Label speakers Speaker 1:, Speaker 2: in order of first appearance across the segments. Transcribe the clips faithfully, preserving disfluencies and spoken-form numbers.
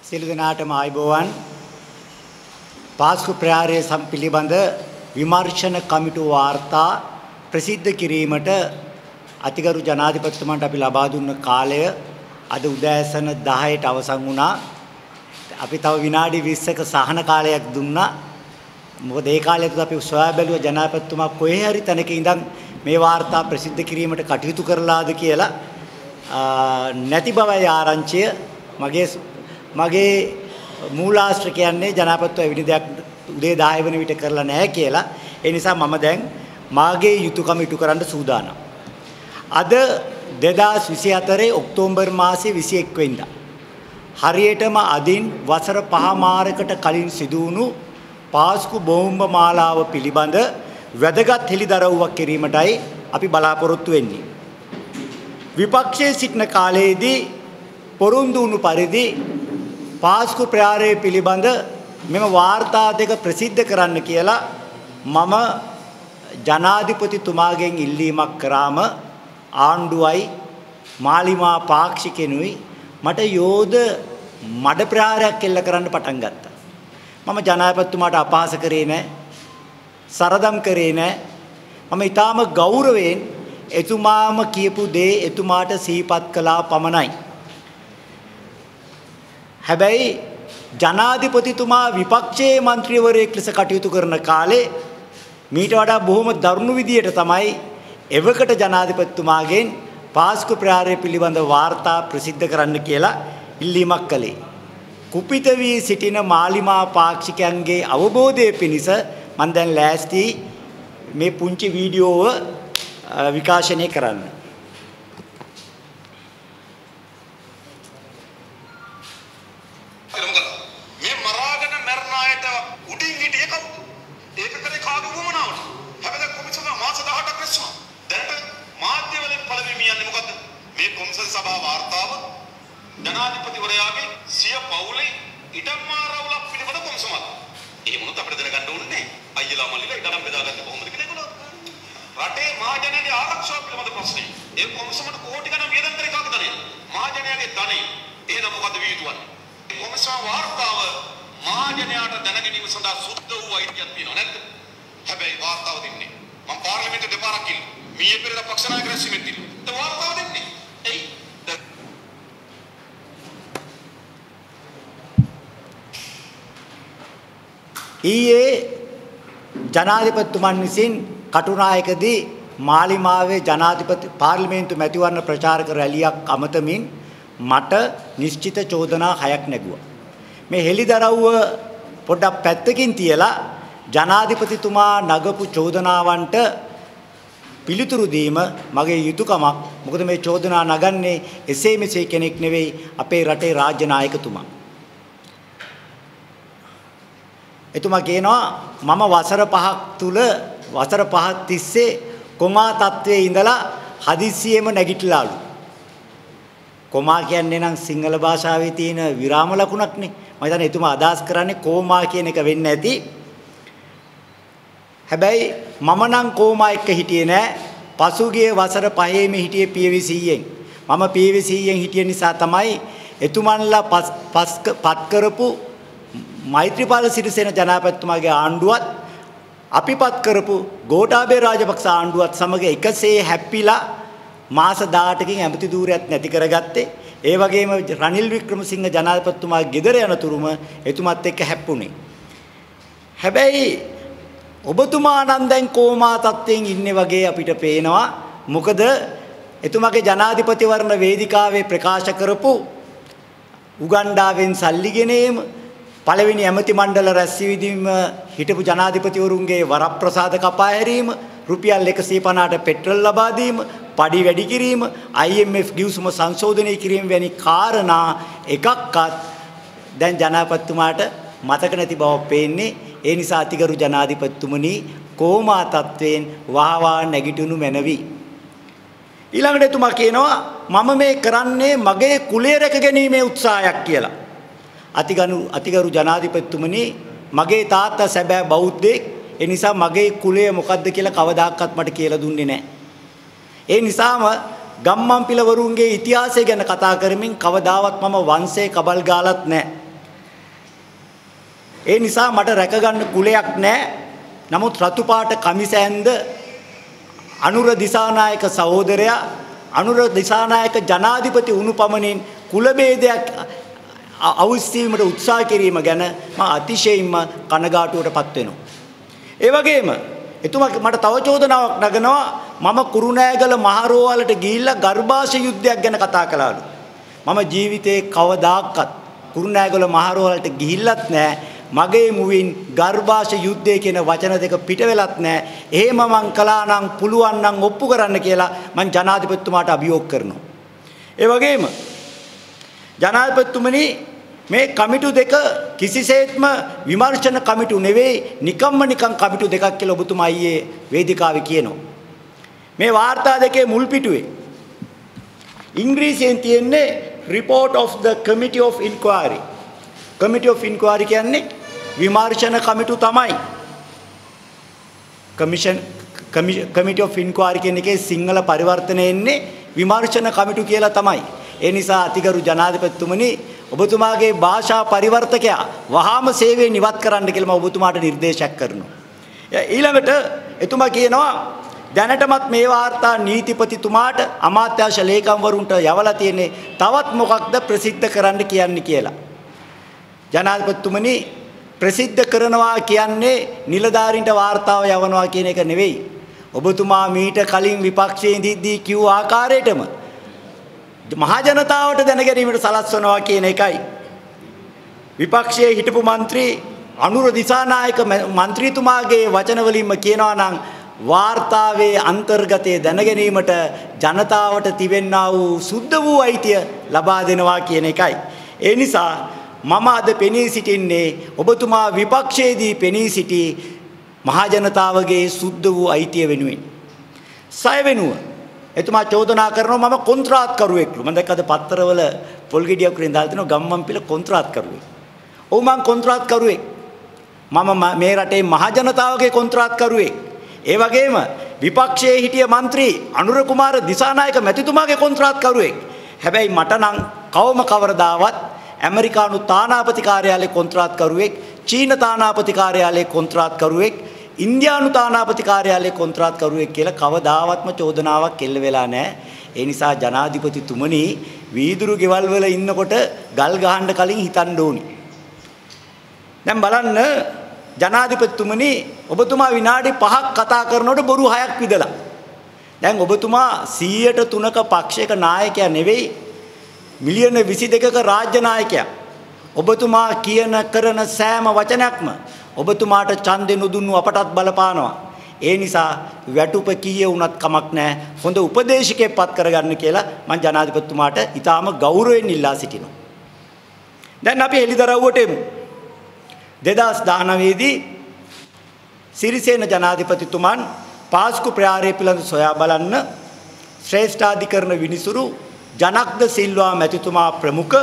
Speaker 1: සියලු දෙනාටම ආයුබෝවන්. පාස්කු ප්‍රහාරය සම්පිලිබඳ විමර්ශන කමිටුව වාර්තා ප්‍රසිද්ධ කිරීමට අතිගරු ජනාධිපතිතුමන්ට අපි ලබා දුන්න කාලය අද උදෑසන දහයට අවසන් වුණා. අපි තව විනාඩි විස්සක සහන කාලයක් දුන්නා. මොකද ඒ කාලය තුල අපි සොයා බැලුවා ජනාධිපතිතුමා කොහේ හරි තැනක ඉඳන් මේ වාර්තා ප්‍රසිද්ධ කිරීමට කටයුතු කරලාද කියලා. නැති බවයි ආරංචිය. මගේ මගේ මූලාශ්‍ර කියන්නේ ජනාධිපතිතුමා එවැනි දෙයක් උදේ දහය වෙන විට කරලා නැහැ කියලා. ඒ නිසා මම දැන් මාගේ යුතුයකම ඉටු කරන්න සූදානම්. අද දෙදාස් විසි හතරේ ඔක්තෝබර් මාසයේ විසි එක් වෙනිදා හරියටම අදින් වසර පහමාරකට කලින් සිදු වුණු පාස්කු බෝම්බ මාලාව පිළිබඳ වැදගත් හෙළිදරව්වක් කිරීමටයි අපි බලාපොරොත්තු වෙන්නේ. විපක්ෂයේ සිටින කාලයේදී පොරොන්දු වුණු පරිදි පාස්කු ප්‍රහාරය පිළිබඳ මෙම වාර්තා දෙක ප්‍රසිද්ධ කරන්න කියලා මම ජනාධිපතිතුමාගෙන් ඉල්ලීමක් කරාම ආණ්ඩුවයි මාලිමා පාක්ෂිකෙනුයි මට යෝධ මඩ ප්‍රහාරයක් එල්ල කරන්න පටන් ගත්තා. මම ජනාධිපතිතුමාට අපහාස කරේ නැහැ. සරදම් කරේ නැහැ. මම ඊටාම ගෞරවයෙන් එතුමාම කියපු දේ එතුමාට සිහිපත් කළා පමණයි. හැබැයි ජනාධිපතිතුමා විපක්ෂයේ മന്ത്രിවරයෙක් ලෙස කටයුතු කරන කාලේ මීට වඩා බොහොම දරුණු විදියට තමයි එවකට ජනාධිපතිතුමාගෙන් පාස්කු ප්‍රහාරය පිළිබඳ වාර්තා ප්‍රසිද්ධ කරන්න කියලා ඉල්ලීමක් කළේ. කුපිත වී සිටින මාලිමා පාක්ෂිකයන්ගේ අවබෝධය පිණිස මම දැන් ලෑස්ති මේ පුංචි වීඩියෝව විකාශනය කරන්න.
Speaker 2: ජනාධිපතිවරයාගේ සිය පවුලේ ඉඩම් මාරවුලක් පිළිබඳ කොමසමක්. ඒ මොනොත් අපිට දැනගන්න ඕනේ අයියලා මල්ලිලා ඉඩම් බෙදාගන්න කොහොමද කියලා ඒගොල්ලෝ. රටේ මහජනයාගේ ආරක්ෂාව පිළිබඳ ප්‍රශ්නේ. ඒ කොමසමට කෝටි ගණන් වියදම් කරේ කාගේ ධනෙ? මහජනයාගේ ධනෙ. එහෙනම් මොකද විය යුතුන්නේ? මේ කොමසම වාර්තාව මහජනයාට දැනගැනීම සඳහා සුද්ධ වූ අයිතියක් තියෙනවා නැද්ද? හැබැයි වාර්තාව දෙන්නේ මම පාර්ලිමේන්තුවේ දෙපාරක් ඉල්ල. මීයේ පෙරේද පක්ෂ නායක රැස්වීමෙත් ඉල්ල. ඒ වාර්තාව දෙන්නේ. එයි
Speaker 1: ඊයේ ජනාධිපතිතුමන් විසින් කටුනායකදී මාලිමාවේ ජනාධිපති පාර්ලිමේන්තු මැතිවරණ ප්‍රචාරක රැලියක් අමතමින් මට නිශ්චිත චෝදනා හයක් නැගුවා. මේ හෙළිදරව්ව පොඩ්ඩක් පැත්තකින් තියලා ජනාධිපතිතුමා නගපු චෝදනාවන්ට පිළිතුරු දීම මගේ යුතුයකමක්. මොකද මේ චෝදනා නගන්නේ එසේ මෙසේ කෙනෙක් නෙවෙයි අපේ රටේ රාජ්‍ය නායකතුමා. එතුමා කියනවා මම වසර පහක් තුල වසර පහක් තිස්සේ කොමා තත්වයේ ඉඳලා හදිස්සියෙම නැගිටලාලු. කොමා කියන්නේ නම් සිංහල භාෂාවේ තියෙන විරාම ලකුණක්නේ. මම හිතන්නේ එතුමා අදහස් කරන්නේ කෝමා කියන එක වෙන්න ඇති. හැබැයි මම නම් කෝමා එක්ක හිටියේ නෑ. පසුගිය වසර පහේම හිටියේ පියවිසීයෙන්. මම පියවිසීයෙන් හිටිය නිසා තමයි එතුමන්ලා පත් කරපු මෛත්‍රීපාල සිරිසේන ජනාධිපතිතුමාගේ ආණ්ඩුවත් අපිපත් කරපු ගෝඨාභය රාජපක්ෂ ආණ්ඩුවත් සමග එකසේ හැප්පිලා මාස දහඅටකින් ඇමති ධූරයක් නැති කරගත්තේ. ඒ වගේම රනිල් වික්‍රමසිංහ ජනාධිපතිතුමා ගෙදර යනතුරුම එතුමත් එක්ක හැප්පුණේ. හැබැයි ඔබතුමා නම් දැන් කෝමා තත්ත්වයෙන් ඉන්නේ වගේ අපිට පේනවා. මොකද එතුමාගේ ජනාධිපතිවරණ වේදිකාවේ ප්‍රකාශ කරපු උගණ්ඩාවෙන් සල්ලි ගෙනීම, පළවෙනි ඇමති මණ්ඩල රැස්වීම හිටපු ජනාධිපතිවරුන්ගේ වරප්‍රසාද කපා හැරීම, රුපියල් එකසිය පනහට පෙට්‍රල් ලබා දීම, පඩි වැඩි කිරීම, I M F ගිවිසුම සංශෝධනය කිරීම වැනි කාරණා එකක්වත් දැන් ජනාධිපතිතුමාට මතක නැති බව පේන්නේ. ඒ නිසා අතිගරු ජනාධිපතිතුමනි කෝමා තත්වයෙන් වහවා නැගිටිනු මැනවි. ඊළඟට එතුමා කියනවා මම මේ කරන්නේ මගේ කුලය රැක ගැනීමේ උත්සාහයක් කියලා. අතිගරු අතිගරු ජනාධිපතිතුමනි මගේ තාත්තා සැබෑ බෞද්ධයෙක්. ඒ නිසා මගේ කුලය මොකද්ද කියලා කවදාකවත් මට කියලා දුන්නේ නැහැ. ඒ නිසාම ගම්මන්පිලවරුන්ගේ ඉතිහාසය ගැන කතා කරමින් කවදාවත් මම වංශේ කබල් ගාලත් නැහැ. ඒ නිසා මට රැකගන්න කුලයක් නැහැ. නමුත් රතු පාට කමිස ඇඳ අනුර දිසානායක සහෝදරයා අනුර දිසානායක ජනාධිපති වුණු පමණින් කුල ભેදයක් අවශ්‍යීමට උත්සාහ කිරීම ගැන මම අතිශයින්ම කනගාටුවටපත් වෙනවා. ඒ වගේම එතුමා මට තව චෝදනාවක් නගනවා මම කුරුණෑගල මහරෝවලට ගිහිල්ලා ගර්භාෂ යුද්ධයක් ගැන කතා කළාලු. මම ජීවිතේ කවදාකවත් කුරුණෑගල මහරෝවලට ගිහිල්ලත් නැහැ. මගේ මුවින් ගර්භාෂ යුද්ධය කියන වචන දෙක පිට වෙලත් නැහැ. එහෙම මං කළා නම් පුළුවන් නම් ඔප්පු කරන්න කියලා මං ජනාධිපතිතුමාට අභියෝග කරනවා. ඒ වගේම ජනාධිපතිතුමනි මේ කමිටු දෙක කිසිසේත්ම විමර්ශන කමිටු නෙවෙයි නිකම්ම නිකම් කමිටු දෙකක් කියලා ඔබතුමා ඊයේ වේදිකාවේ කියනවා. මේ වාර්තා දෙකේ මුල් පිටුවේ ඉංග්‍රීසියෙන් තියෙන්නේ report of the committee of inquiry. committee of inquiry කියන්නේ විමර්ශන කමිටු තමයි. commission committee of inquiry කියන එකේ සිංහල පරිවර්තනය එන්නේ විමර්ශන කමිටු කියලා තමයි. ඒ නිසා අතිගරු ජනාධිපතිතුමනි ඔබතුමාගේ භාෂා පරිවර්තකයා වහාම සේවයෙන් ඉවත් කරන්න කියලා මම ඔබතුමාට නිර්දේශයක් කරනවා. ඊළඟට එතුමා කියනවා දැනටමත් මේ වාර්තා නීතිපතිතුමාට අමාත්‍යාංශ ලේකම්වරුන්ට යවලා තියෙන්නේ තවත් මොකක්ද ප්‍රසිද්ධ කරන්න කියන්නේ කියලා. ජනාධිපතිතුමනි ප්‍රසිද්ධ කරනවා කියන්නේ නිලධාරීන්ට වාර්තාව යවනවා කියන එක නෙවෙයි. ඔබතුමා මීට කලින් විපක්ෂයේ ඉඳිද්දී කිව්ව ආකාරයටම මහා ජනතාවට දැන ගැනීමට සලස්වනවා කියන එකයි. විපක්ෂයේ හිටපු മന്ത്രി අනුර දිසානායක മന്ത്രിතුමාගේ වචන වලින්ම කියනවා නම් වාර්තාවේ අන්තර්ගතයේ දැන ගැනීමට ජනතාවට තිබෙන්නා වූ සුද්ධ වූ අයිතිය ලබා දෙනවා කියන එකයි. ඒ නිසා මම අද පෙනී සිටින්නේ ඔබතුමා විපක්ෂයේදී පෙනී සිටි මහා ජනතාවගේ සුද්ධ වූ අයිතිය වෙනුවෙන්. සය වෙනුව එතුමා චෝදනා කරනවා මම කොන්ත්‍රාත්කරුවෙක්ලු. මම දැක්කද පත්තරවල පොල් ගෙඩියක් උරින් දාලා තිනවා ගම්මන්පිල කොන්ත්‍රාත්කරුවෙක්. ඔව් මම කොන්ත්‍රාත්කරුවෙක්. මම මේ රටේ මහා ජනතාවගේ කොන්ත්‍රාත්කරුවෙක්. ඒ වගේම විපක්ෂයේ හිටිය മന്ത്രി අනුර කුමාර දිසානායක මැතිතුමාගේ කොන්ත්‍රාත්කරුවෙක්. හැබැයි මට නම් කවම කවරදාවත් ඇමරිකානු තානාපති කාර්යාලයේ කොන්ත්‍රාත්කරුවෙක්, චීන තානාපති කාර්යාලයේ කොන්ත්‍රාත්කරුවෙක්, ඉන්දියානු තානාපති කාර්යාලයේ කොන්ත්‍රාත්කරුවෙක් කියලා කවදාවත්ම චෝදනාවක් එල්ල වෙලා නැහැ. ඒ නිසා ජනාධිපතිතුමනි වීදුරු ගෙවල් වල ඉන්නකොට ගල් ගහන්න කලින් හිතන්න ඕනි. දැන් බලන්න ජනාධිපතිතුමනි ඔබතුමා විනාඩි පහක් කතා කරනකොට බොරු හයක් විදලා. දැන් ඔබතුමා සීයට තුනක පක්ෂයක නායකයා නෙවෙයි මිලියන විසි දෙකක රාජ්‍ය නායකයා. ඔබතුමා කියන කරන සෑම වචනයක්ම ඔබතුමාට ඡන්දෙ නුදුන්නු අපටත් බලපානවා. ඒ නිසා වැටුප කීයේ වුණත් කමක් නැහැ. හොඳ උපදේශකයෙක් පත් කරගන්න කියලා මම ජනාධිපතිතුමාට ඊටාම ගෞරවයෙන් ඉල්ලා සිටිනවා. දැන් අපි එළිදරව්වට එමු. දෙදාස් දහනවය දී සිරිසේන ජනාධිපතිතුමන් පාස්කු ප්‍රාරේ පිළිබඳ සොයා බලන්න ශ්‍රේෂ්ඨාධිකරණ විනිසුරු ජනක්ද සිල්වා මැතිතුමා ප්‍රමුඛ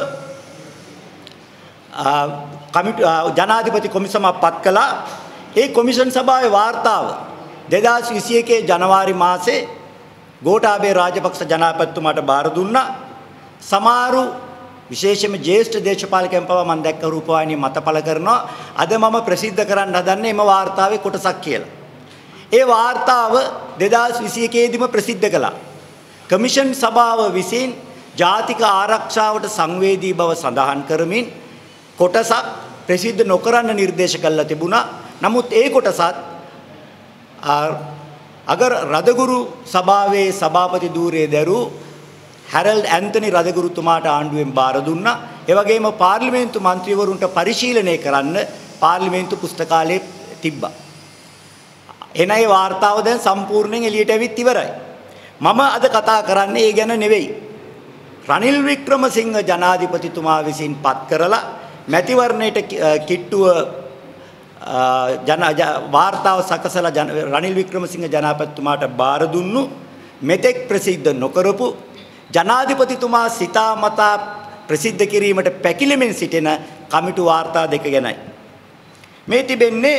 Speaker 1: කමිටු ජනාධිපති කොමිසමක් පත් කළා. ඒ කොමිෂන් සභාවේ වාර්තාව දෙදාස් විසි එකේ ජනවාරි මාසේ ගෝඨාභය රාජපක්ෂ ජනාධිපතිතුමාට බාර දුන්නා. සමහරු විශේෂයෙන්ම ජ්‍යෙෂ්ඨ දේශපාලකයන් පවා මම දැක්ක රූපවාහිනිය මතපල කරනවා. අද මම ප්‍රසිද්ධ කරන්න හදන්නේ එම වාර්තාවේ කොටසක් කියලා. ඒ වාර්තාව දෙදාස් විසි එකේ දීම ප්‍රසිද්ධ කළා. කමිෂන් සභාව විසින් ජාතික ආරක්ෂාවට සංවේදී බව සඳහන් කරමින් කොටසක් ප්‍රසිද්ධ නොකරන්න නිර්දේශ කළා තිබුණා. නමුත් ඒ කොටසත් අගර රදගුරු සභාවේ සභාපති ධූරයේ දරූ හැරල්ඩ් ඇන්තනි රදගුරුතුමාට ආණ්ඩුවෙන් බාර දුන්නා. ඒ වගේම පාර්ලිමේන්තු මන්ත්‍රීවරුන්ට පරිශීලනය කරන්න පාර්ලිමේන්තු පුස්තකාලයේ තිබ්බා. එනයි වාර්තාව දැන් සම්පූර්ණයෙන් එළියට ඇවිත් ඉවරයි. මම අද කතා කරන්නේ ඒ ගැන නෙවෙයි. රනිල් වික්‍රමසිංහ ජනාධිපතිතුමා විසින් පත් කරලා මැතිවරණයට කිට්ටුව ජන වාර්තාව සකසලා රනිල් වික්‍රමසිංහ ජනාධිපතිතුමාට බාර දුන්නු මෙතෙක් ප්‍රසිද්ධ නොකරපු ජනාධිපතිතුමා සිතාමතා ප්‍රසිද්ධ කිරීමට පැකිලෙමින් සිටින කමිටු වාර්තා දෙක ගැනයි මේ තිබෙන්නේ.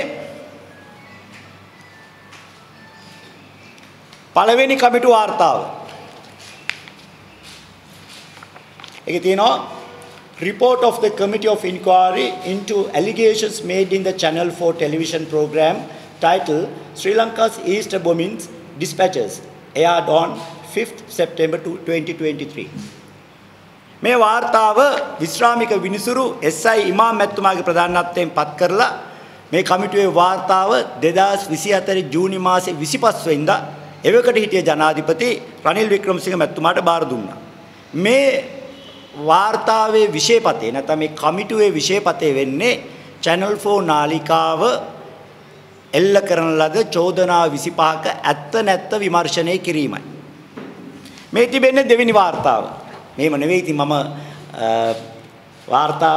Speaker 1: පළවෙනි කමිටු වාර්තාව. ඒකේ තියෙනවා report of the Committee of Inquiry into allegations made in the Channel four television program titled Sri Lanka's Easter Bombings Dispatches, aired on fifth September twenty twenty-three. මේ වාර්තාව විශ්‍රාමික විනිසුරු එස් අයි ඉමාම් මැතිතුමාගේ ප්‍රධානත්වයෙන් පත් කරලා මේ කමිටුවේ වාර්තාව දෙදාස් විසිහතර ජූනි මාසේ විසිපස් වෙනිදා එවකට හිටිය ජනාධිපති රනිල් වික්‍රමසිංහ මැතිතුමාට බාර දුන්නා. මේ වාර්තාවේ විෂයපතේ නැත්නම් මේ කමිටුවේ විෂයපතේ වෙන්නේ Channel four නාලිකාව එල්ල කරන ලද චෝදනා විසිපහක ඇත්ත නැත්ත විමර්ශනය කිරීමයි. මේ තිබෙන්නේ දෙවෙනි වාර්තාව. මේව නෙවෙයි ඉතින් මම වාර්තාව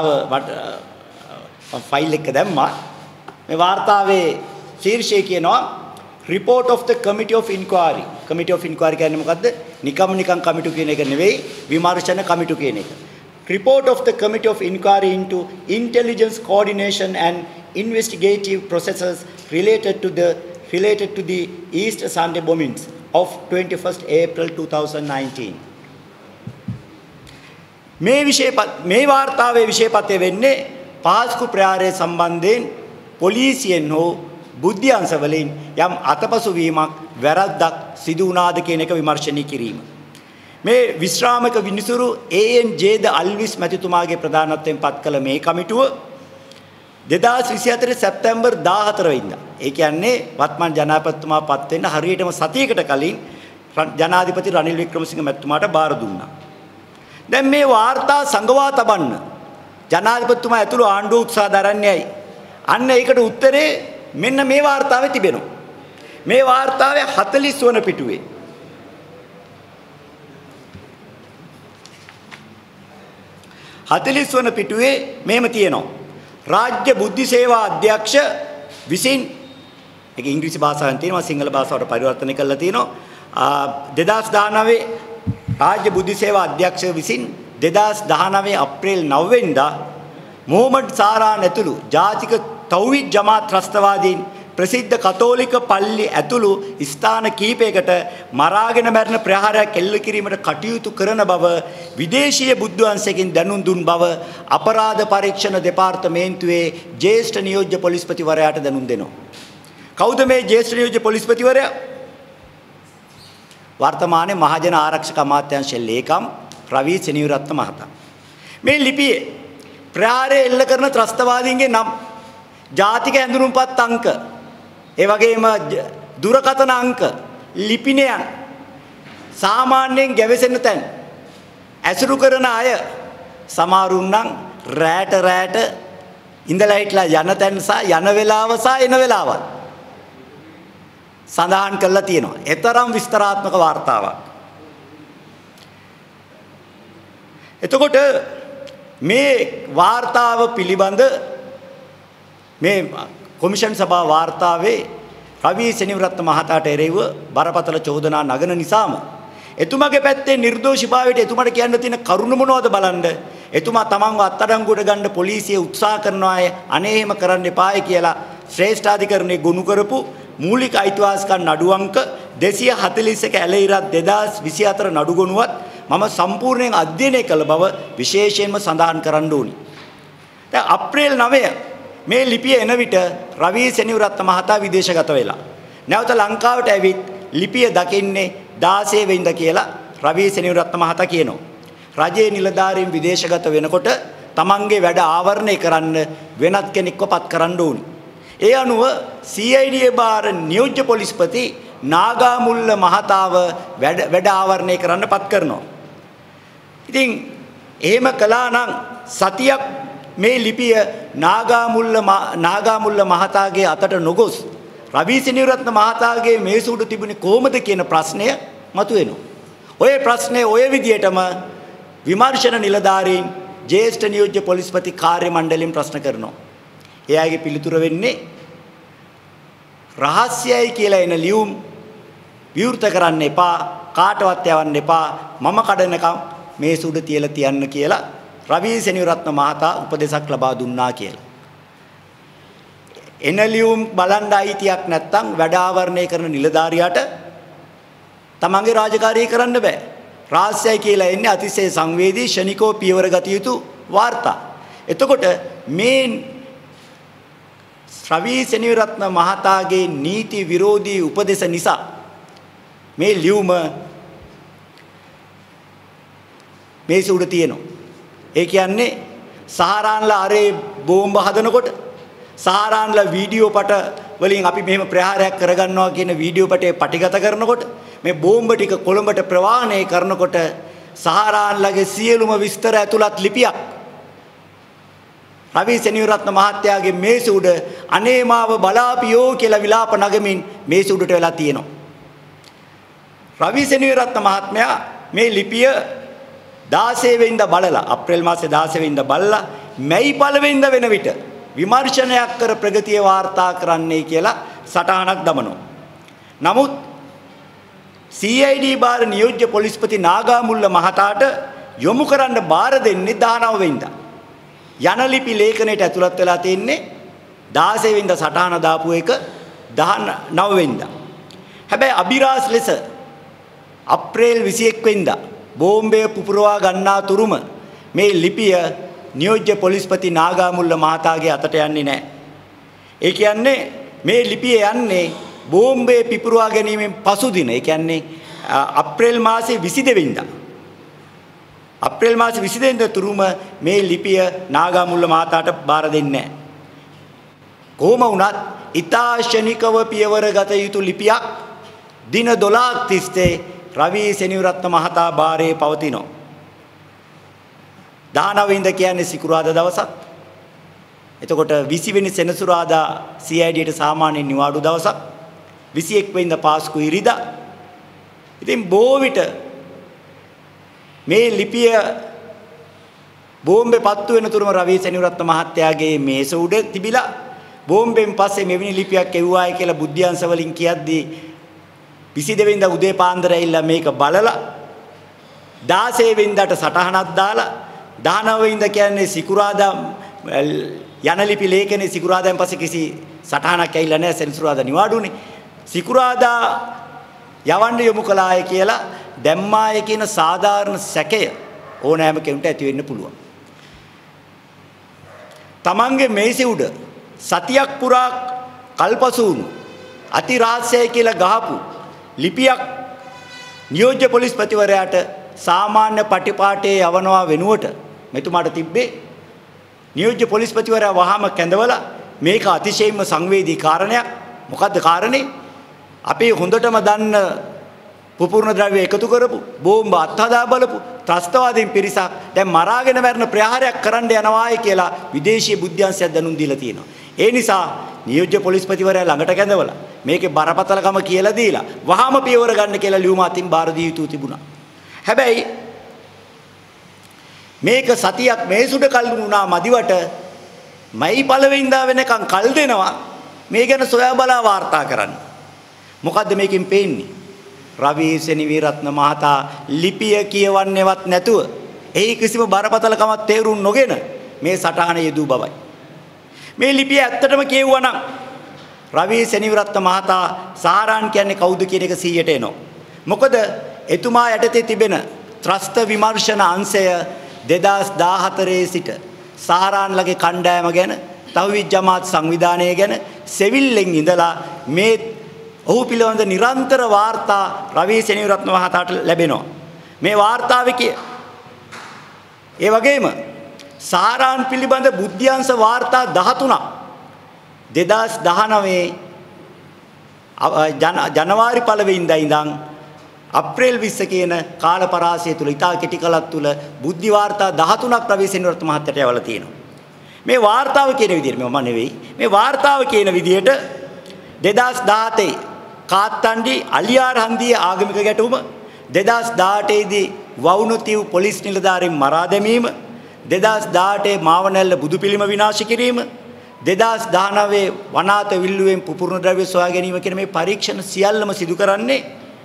Speaker 1: ෆයිල් එක දැම්මා. මේ වාර්තාවේ ශීර්ෂය කියනවා report of the committee of inquiry. committee of inquiry කියන්නේ මොකද්ද? නිකම් නිකම් කමිටු කියන එක නෙවෙයි, විමර්ශන කමිටු කියන එක. report of the committee of inquiry into intelligence coordination and investigative processes related to the related to the Easter Sunday bombings of twenty-first April twenty nineteen. මේ විෂය මේ වාර්තාවේ විෂයපතේ වෙන්නේ පාස්කු ප්‍රහාරය සම්බන්ධයෙන් පොලිසියෙන් හෝ බුද්ධි අංශවලින් යම් අතපසු වීමක් වැරද්දක් සිදු වුණාද කියන එක විමර්ශනය කිරීම. මේ විශ්‍රාමික විනිසුරු ඒ එන් ජේ ද අල්විස් මැතිතුමාගේ ප්‍රධානත්වයෙන් පත් කළ මේ කමිටුව දෙදාස් විසිහතර සැප්තැම්බර් දාහතර වෙනිදා. ඒ කියන්නේ වත්මන් ජනාධිපතිතුමා පත් වෙන්න හරියටම සතියකට කලින් ජනාධිපති රනිල් වික්‍රමසිංහ මැතිතුමාට බාර දුන්නා. දැන් මේ වාර්තා සංගවා තබන්න ජනාධිපතිතුමා ඇතුළු ආණ්ඩුව උත්සාහ දරන්නේයි. අන්න ඒකට උත්තරේ මෙන්න මේ වාර්තාවේ තිබෙනවා. මේ වාර්තාවේ හතළිස් වන පිටුවේ හතළිස් වන පිටුවේ මෙහෙම තියෙනවා. රාජ්‍ය බුද්ධි සේවා අධ්‍යක්ෂ විසින් ඒක ඉංග්‍රීසි භාෂාවෙන් තියෙනවා, සිංහල භාෂාවට පරිවර්තනය කරලා තියෙනවා. දෙදාස් දහනවය රාජ්‍ය බුද්ධි සේවා අධ්‍යක්ෂ විසින් දෙදාස් දහනවය අප්‍රේල් නව වෙනිදා මොහමඩ් සාරාන් ඇතුළු ජාතික තෞහිද් ජමාත් ත්‍රස්තවාදීන් ප්‍රසිද්ධ කතෝලික පල්ලි ඇතුළු ස්ථාන කිහිපයකට මරාගෙන මැරෙන ප්‍රහාරයක් එල්ල කිරීමට කටයුතු කරන බව විදේශීය බුද්ධ වංශයෙන් දැනුම් දුන් බව අපරාධ පරීක්ෂණ දෙපාර්තමේන්තුවේ ජ්‍යෙෂ්ඨ නියෝජ්‍ය පොලිස්පතිවරයාට දැනුම් දෙනවා. කවුද මේ ජ්‍යෙෂ්ඨ නියෝජ්‍ය පොලිස්පතිවරයා? වර්තමානයේ මහජන ආරක්ෂක අමාත්‍යාංශයේ ලේකම් රවී සෙනවිරත්න මහතා. මේ ලිපියේ ප්‍රහාරය එල්ල කරන ත්‍රස්තවාදීන්ගේ නම්, ජාතික ඇඳුම්පත් අංක, ඒ වගේම දුරකථන අංක, ලිපිනයන්, සාමාන්‍යයෙන් ගැවසෙන තැන්, ඇසුරු කරන අය, සමහරුන් නම් රැට රැට ඉඳලා හිටලා යන තැන් සහ යන වෙලාව සහ එන වෙලාවත් සඳහන් කරලා තියෙනවා. ඒතරම් විස්තරාත්මක වාර්තාවක්. එතකොට මේ වාර්තාව පිළිබඳ මේ කොමිෂන් සභා වාර්තාවේ රවී සෙනවිරත්න මහතාට එරෙහිව බරපතල චෝදනා නගන නිසාම එතුමාගේ පැත්තේ නිර්දෝෂීභාවයට එතුමාට කියන්න තියෙන කරුණ මොනවද බලන්න. එතුමා තමන්ව අත්අඩංගුවට ගන්න පොලිසිය උත්සාහ කරනවා අය අනේ එහෙම කරන්න එපායි කියලා ශ්‍රේෂ්ඨාධිකරණයේ ගොනු කරපු මූලික අයිතිවාසිකම් නඩු අංක දෙසිය හතළිස් එක ඇලෙහිරත් දෙදාස් විසිහතර නඩු ගොනුවත් මම සම්පූර්ණයෙන් අධ්‍යයනය කළ බව විශේෂයෙන්ම සඳහන් කරන්න ඕනි. දැන් අප්‍රේල් නවය මේ ලිපිය එන විට රවී සෙනවිරත්න මහතා විදේශගත වෙලා නැවත ලංකාවට ඇවිත් ලිපිය දකින්නේ දාසය වෙනිදා කියලා රවී සෙනවිරත්න මහතා කියනවා. රජයේ නිලධාරීන් විදේශගත වෙනකොට තමන්ගේ වැඩ ආවරණය කරන්න වෙනත් කෙනෙක්ව පත් කරන්න ඕනි. ඒ අනුව සී අයි ඩී බාර නියෝජ්‍ය පොලිස්පති නාගාමුල්ල මහතාව වැඩ වැඩ ආවරණය කරන්න පත් කරනවා. ඉතින් එහෙම කළා නම් සතියක් මේ ලිපිය නාගාමුල්ල නාගාමුල්ල මහතාගේ අතට නොගොස් රවී සෙනවිරත්න මහතාගේ මේසුඩ තිබුණේ කොහොමද කියන ප්‍රශ්නය මතුවෙනවා. ඔය ප්‍රශ්නේ ඔය විදියටම විමර්ශන නිලධාරීන් ජ්‍යෙෂ්ඨ නියෝජ්‍ය පොලිස්පති කාර්ය මණ්ඩලයෙන් ප්‍රශ්න කරනවා. එයාගේ පිළිතුර වෙන්නේ රහස්‍යයි කියලා එන ලියුම් විවෘත කරන්න එපා, කාටවත් යවන්න එපා, මම කඩනකම් මේ සුඩ තියලා තියන්න කියලා රවී සෙනවිරත්න මහතා උපදේශක් ලබා දුන්නා කියලා. එන ලියුම් බලන්න අයිතියක් නැත්නම් වැඩ ආවරණය කරන නිලධාරියාට තමන්ගේ රාජකාරිය කරන්න බෑ. රහස්‍යයි කියලා එන්නේ අතිශය සංවේදී ශනිකෝ පියවර ගත යුතු වාර්තා. එතකොට මේ රවී සෙනවිරත්න මහතාගේ නීති විරෝධී උපදේශ නිසා මේ ලියුම මේසෙ උඩ තියෙනවා. ඒ කියන්නේ සහරාන්ලා අරේ බෝම්බ හදනකොට සහරාන්ලා වීඩියෝ පට වලින් අපි මෙහෙම ප්‍රහාරයක් කරගන්නවා කියන වීඩියෝ පටේ පටිගත කරනකොට මේ බෝම්බ ටික කොළඹට ප්‍රවාහනය කරනකොට සහරාන්ලාගේ සියලුම විස්තර ඇතුළත් ලිපියක් රවී සෙනවිරත්න මහත්තයාගේ මේසෙ උඩ අනේ මාව බලාපියෝ කියලා විලාප නගමින් මේසෙ උඩට වෙලා තියෙනවා. රවී සෙනවිරත්න මහත්මයා මේ ලිපිය දාසය වෙනිදා බලලා අප්‍රේල් මාසේ දාසය වෙනිදා බලලා මැයි පළවෙනිදා වෙන විට විමර්ශනයක් කර ප්‍රගතිය වාර්තා කරන්නයි කියලා සටහනක් දමනවා. නමුත් සී අයි ඩී බාර නියෝජ්‍ය පොලිස්පති නාගාමුල්ල මහතාට යොමු කරන්න බාර දෙන්නේ දානව වෙනිදා. යන ලිපි ලේඛනයට ඇතුළත් වෙලා තියෙන්නේ දාසය වෙනිදා සටහන දාපු එක දහනව වෙනිදා. හැබැයි අබිරාස් ලෙස අප්‍රේල් විසි එක් වෙනිදා බෝම්බය පුපුරවා ගන්නා තුරුම මේ ලිපිය නියෝජ්‍ය පොලිස්පති නාගාමුල්ල මහතාගේ අතට යන්නේ නැහැ. ඒ කියන්නේ මේ ලිපිය යන්නේ බෝම්බය පිපුරවා ගැනීමෙන් පසු දින. ඒ කියන්නේ අප්‍රේල් මාසේ විසි දෙක වෙනිදා. අප්‍රේල් මාසේ විසි දෙක වෙනිදා තුරුම මේ ලිපිය නාගාමුල්ල මහතාට බාර දෙන්නේ නැහැ. කොහොම වුණත් ඉතාශනිකව පියවර ගත යුතු ලිපියක් දින දොළහක් තිස්සේ රවී සෙනවිරත්න මහතා බාරේ පවතිනවා. දහනව වෙනිදා කියන්නේ සිකුරාදා දවසක්. එතකොට විසි වෙනි සෙනසුරාදා සී අයි ඩීට සාමාන්‍ය නිවාඩු දවසක්. විසි එක් වෙනිදා පාස්කු ඉරිදා. ඉතින් බොහෝ විට මේ ලිපිය බෝම්බේ පත්තු වෙන තුරුම රවී සෙනවිරත්න මහත්තයාගේ මේස උඩ තිබිලා බෝම්බෙන් පස්සේ මෙවැනි ලිපියක් එව්වායි කියලා බුද්ධ්‍යංශ වලින් කියද්දී විසි දෙක වෙනිදා උදේ පාන්දර ඇවිල්ලා මේක බලලා දාසය වෙනිදාට සටහනක් දාලා දහනව වෙනිදා කියන්නේ සිකුරාදා යන ලිපි ලේඛනේ සිකුරාදාන් පස්සේ කිසි සටහනක් ඇවිල්ලා නැහැ සෙනසුරාදා නිවාඩුනේ සිකුරාදා යවන්න යොමු කළාය කියලා දැම්මාය කියන සාධාරණ සැකය ඕනෑම කෙනෙකුට ඇති වෙන්න පුළුවන්. තමන්ගේ මේසෙ උඩ සතියක් පුරා කල්පසු වුණු අති රහස්‍යයි කියලා ගහපු ලිපියක් නියෝජ්‍ය පොලිස්පතිවරයාට සාමාන්‍ය පටිපාටේ යවනවා වෙනුවට මෙතුමාට තිබ්බේ නියෝජ්‍ය පොලිස්පතිවරයා වහාම කැඳවලා මේක අතිශයින්ම සංවේදී කාරණයක්. මොකද්ද කාරණේ? අපි හොඳටම දන්න පුපුරණ ද්‍රව්‍ය එකතු කරපු බෝම්බ අත්හදා බලපු ත්‍රස්තවාදීන් පිරිසක් දැන් මරාගෙන මරන ප්‍රහාරයක් කරන්න යනවායි කියලා විදේශීය බුද්ධ්‍යංශයක් දැනුම් දීලා තියෙනවා. ඒ නිසා නියෝජ්‍ය පොලිස්පතිවරයා ළඟට කැඳවලා මේකේ බරපතලකම කියලා දීලා වහාම පියවර ගන්න කියලා ලියුම අතින් බාර දී යුතු තිබුණා. හැබැයි මේක සතියක් මේසුඩ කල් වුණා මදිවට මයි පළවෙනිදා වෙනකන් කල් දෙනවා මේ ගැන සොයා බලා වාර්තා කරන්න. මොකද්ද මේකෙන් පේන්නේ? රවී සෙනවිරත්න මහතා ලිපිය කියවන්නේවත් නැතුව එහි කිසිම බරපතලකමක් තේරුම් නොගෙන මේ සටහන යෙදූ බවයි. මේ ලිපිය ඇත්තටම කියවුවා නම් රවී සෙනවිරත්න මහතා සාරාන් කියන්නේ කවුද කියන එක සිහියට එනවා. මොකද එතුමා යටතේ තිබෙන ත්‍රස්ත විමර්ශන අංශය දෙදාස් දාහතරේ සිට සාරාන්ලගේ කණ්ඩායම ගැන තව්හීද් ජමාත් සංවිධානය ගැන සෙවිල්ලෙන් ඉඳලා මේ ඔහු පිළිබඳ නිරන්තර වාර්තා රවී සෙනවිරත්න මහතාට ලැබෙනවා. මේ වාර්තාවේ ඒ වගේම සාරාන් පිළිබඳ බුද්ධ්‍යංශ වාර්තා දහතුනක් දෙදාස් දහනවයේ ජනවාරි පළවෙනිදා ඉඳන් අප්‍රේල් විස්ස කියන කාල පරාසය තුල ඉතා කෙටි කලක් තුල බුද්ධි වාර්තා දහතුනක් රවී සෙනවිරත්න මහත්තයාට යවලා තියෙනවා. මේ වාර්තාව කියන විදිහට මම නෙවෙයි මේ වාර්තාව කියන විදිහට දෙදාස් දහතේ කාත්තන්ඩි අලියාර් හන්දිය ආගමික ගැටුම දෙදාස් දහඅටේ දී වවුනතිව් පොලිස් නිලධාරීන් මරා දැමීම දෙදාස් දහඅටේ මාවනැල්ල බුදු පිළිම විනාශ කිරීම දෙදාස් දහනවයේ වනාත විල්ලුවෙන් පුපුරණ ද්‍රව්‍ය සොයා ගැනීම කියන මේ පරීක්ෂණ සියල්ලම සිදු කරන්නේ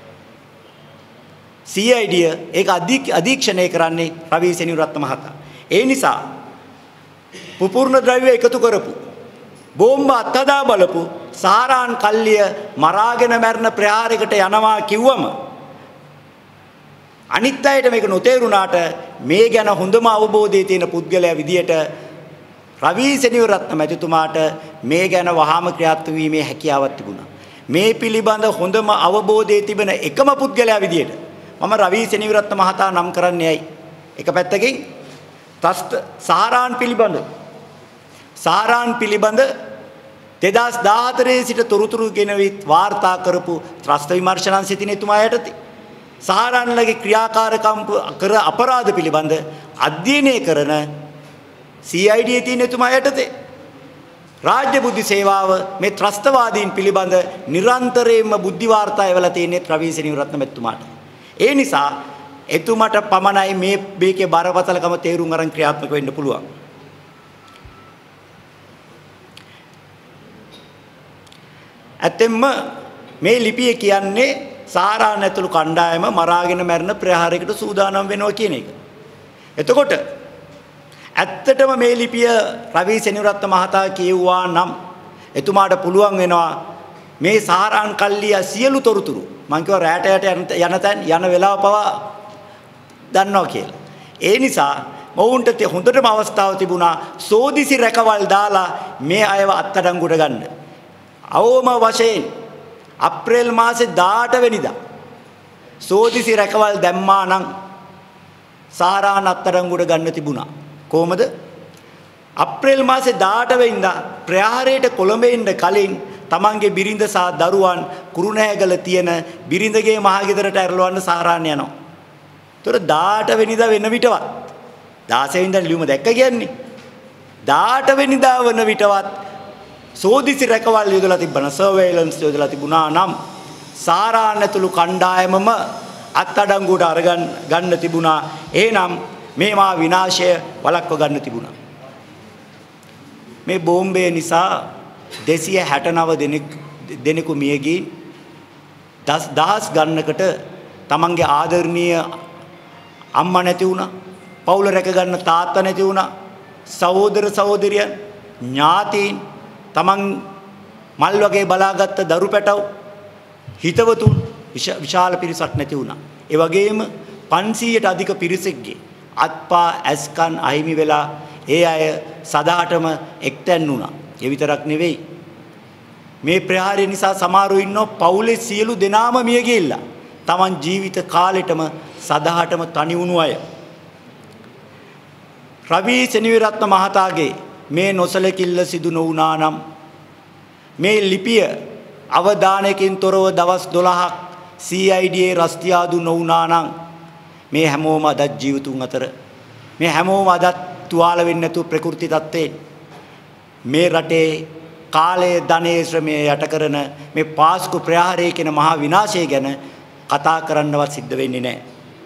Speaker 1: සී අයි ඩී ඒක අධීක්ෂණය කරන්නේ රවී සෙනවිරත්න මහතා. ඒ නිසා පුපුරණ ද්‍රව්‍ය එකතු කරපු බෝම්බ අත්හදා බලපු සාරාන් කල්ලිය මරාගෙන මැරෙන ප්‍රහාරයකට යනවා කිව්වම අනිත් අයට මේක නොතේරුණාට මේ ගැන හොඳම අවබෝධය තියෙන පුද්ගලයා විදියට රවි සෙනවිරත්න මැතිතුමාට මේ ගැන වහාම ක්‍රියාත්මක වීමේ හැකියාවක් තිබුණා. මේ පිළිබඳ හොඳම අවබෝධය තිබෙන එකම පුද්ගලයා විදියට මම රවි සෙනවිරත්න මහතා නම් කරන්නේ ඇයි? එක පැත්තකින් ත්‍රස්ත සාරාන් පිළිබඳ සාරාන් පිළිබඳ දෙදහස් දාහතරේ සිට තොරතුරු ගෙනවිත් වාර්තා කරපු ත්‍රස්ත විමර්ශන සිතින එතුමා යටතේ සාරාන්ලගේ ක්‍රියාකාරකම් කර අපරාධ පිළිබඳ අධ්‍යයනය කරන C I D තියෙන එතුමා යටතේ රාජ්‍ය බුද්ධි සේවාව මේ ත්‍රස්තවාදීන් පිළිබඳ නිරන්තරයෙන්ම බුද්ධි වාර්තා එවලා තියෙන්නේ රවි සෙනවිරත්න මැතිතුමාට. ඒ නිසා එතුමාට පමණයි මේ මේකේ බරපතලකම තේරුම් අරන් ක්‍රියාත්මක වෙන්න පුළුවන්. ඇත්තෙන්ම මේ ලිපිය කියන්නේ සාරාන් ඇතුළු කණ්ඩායම මරාගෙන මැරෙන ප්‍රහාරයකට සූදානම් වෙනවා කියන එක. එතකොට ඇත්තටම මේ ලිපිය රවි සෙනවිරත්න මහතා කියුවා නම් එතුමාට පුළුවන් වෙනවා මේ සාරාන් කල්ලිය සියලු තොරතුරු මම කියව රැට යට යන තැන් යන වෙලාව පවා දන්නවා කියලා. ඒ නිසා මොවුන්ට හොඳටම අවස්ථාව තිබුණා සෝදිසි රැකවල් දාලා මේ අයව අත්අඩංගුවට ගන්න. අවම වශයෙන් අප්‍රේල් මාසේ දාට වෙනිදා සෝදිසි රැකවල් දැම්මා නම් සාරාන් අත්අඩංගුවට ගන්න තිබුණා. කොහොමද? අප්‍රේල් මාසේ දාට වෙනිදා ප්‍රහාරයට කොළඹ එන්න කලින් තමන්ගේ බිරිඳ සහ දරුවන් කුරුණෑගල තියෙන බිරිඳගේ මහගෙදරට ඇරලවන්න සාරාන් යනවා. ඒතර දාට වෙනිදා වෙන විටවත් දාස වෙනිදා ලියුම දැක්ක කියන්නේ දාට වෙනිදා වන විටවත් සෝදිසි රැකවල් යොදලා තිබුණා සර්වේලන්ස් යොදලා තිබුණා නම් සාරාන් ඇතුළු කණ්ඩායමම අත්අඩංගුවට අරගන්න ගන්න තිබුණා. එහෙනම් මේ මා විනාශය වළක්ව ගන්න තිබුණා. මේ බෝම්බය නිසා දෙසිය හැටනව දෙනෙක් දෙනෙකු මිය ගින් දහස් ගණනකට තමන්ගේ ආදරණීය අම්මා නැති වුණා. පවුල රැක ගන්න තාත්තා නැති වුණා. සහෝදර සහෝදරියන් ඥාතීන් තමන් මල් වගේ බලාගත්ත දරු පැටව හිතවතුන් විශාල පිරිසක් නැති වුණා. ඒ වගේම පන්සීයට අධික පිරිසෙක්ගේ අත්පා ඇස්කන් අහිමි වෙලා ඒ අය සදාටම එක්තැන් වුණා. ඒ විතරක් නෙවෙයි මේ ප්‍රහාරය නිසා සමහරව ඉන්නෝ පවුලේ සියලු දෙනාම මිය ගිහිල්ලා තමන් ජීවිත කාලෙටම සදාටම තනි වුණු අය. රවි සෙනවිරත්න මහතාගේ මේ නොසලකිල්ල සිදු නොවුණා නම් මේ ලිපිය අවධානයකින් තොරව දවස් දොළහක් C I D රස්තියාදු නොවුණා නම් මේ හැමෝම අදත් ජීවිතුන් අතර මේ හැමෝම අදත් තුවාල වෙන්නේ නැතුව ප්‍රകൃති තත්ත්වයෙන් මේ රටේ කාලයේ ධනයේ ශ්‍රමයේ යට කරන මේ පාස්කු ප්‍රහාරය කියන මහා විනාශය ගැන කතා කරන්නවත් සිද්ධ වෙන්නේ නැහැ.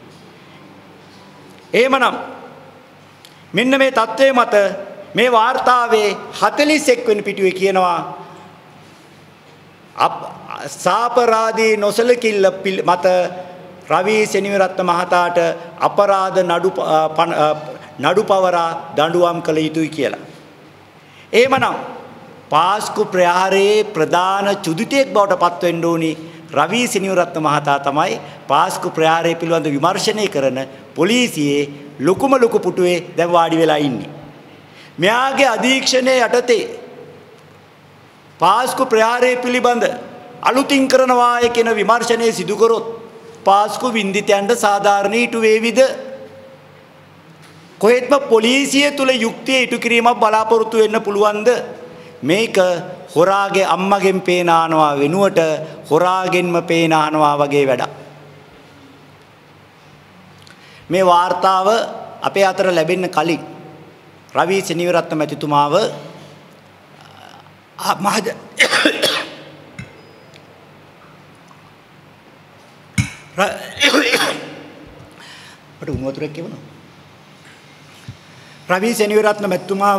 Speaker 1: එහෙමනම් මෙන්න මේ தત્ත්වය මත මේ වාර්තාවේ හතළිස් එක් වෙනි පිටුවේ කියනවා සාපරාදී නොසලකිල්ල මත රවි සෙනවිරත්න මහතාට අපරාධ නඩු නඩු පවරා දඬුවම් කළ යුතුයි කියලා. එහෙමනම් පාස්කු ප්‍රහාරයේ ප්‍රධාන චුදිතයෙක් බවට පත් වෙන්න ඕනි රවි සෙනවිරත්න මහතා තමයි පාස්කු ප්‍රහාරය පිළිබඳ විමර්ශනය කරන පොලිසියේ ලොකුම ලොකු පුටුවේ දැන් වාඩි වෙලා ඉන්නේ. මෙයාගේ අධීක්ෂණයේ යටතේ පාස්කු ප්‍රහාරය පිළිබඳ අලුතින් කරනවා කියන විමර්ශනය සිදු කරොත් පාස්කු වින්දිතයන්ට සාධාරණ ඊට වේවිද? කොහෙත්ම පොලිසිය තුල යුක්තිය ඉටු කිරීමක් බලාපොරොත්තු වෙන්න පුළුවන්ද? මේක හොරාගේ අම්මගෙන් පේන ආනවා වෙනුවට හොරාගෙන්ම පේන ආනවා වගේ වැඩක්. මේ වාර්තාව අපේ අතර ලැබෙන්න කලින් රවි සෙනවිරත්න මැතිතුමාව මහජ අපිට උණු වතුරක් කියවනවා. රවි සෙනවිරත්න මැතිතුමාව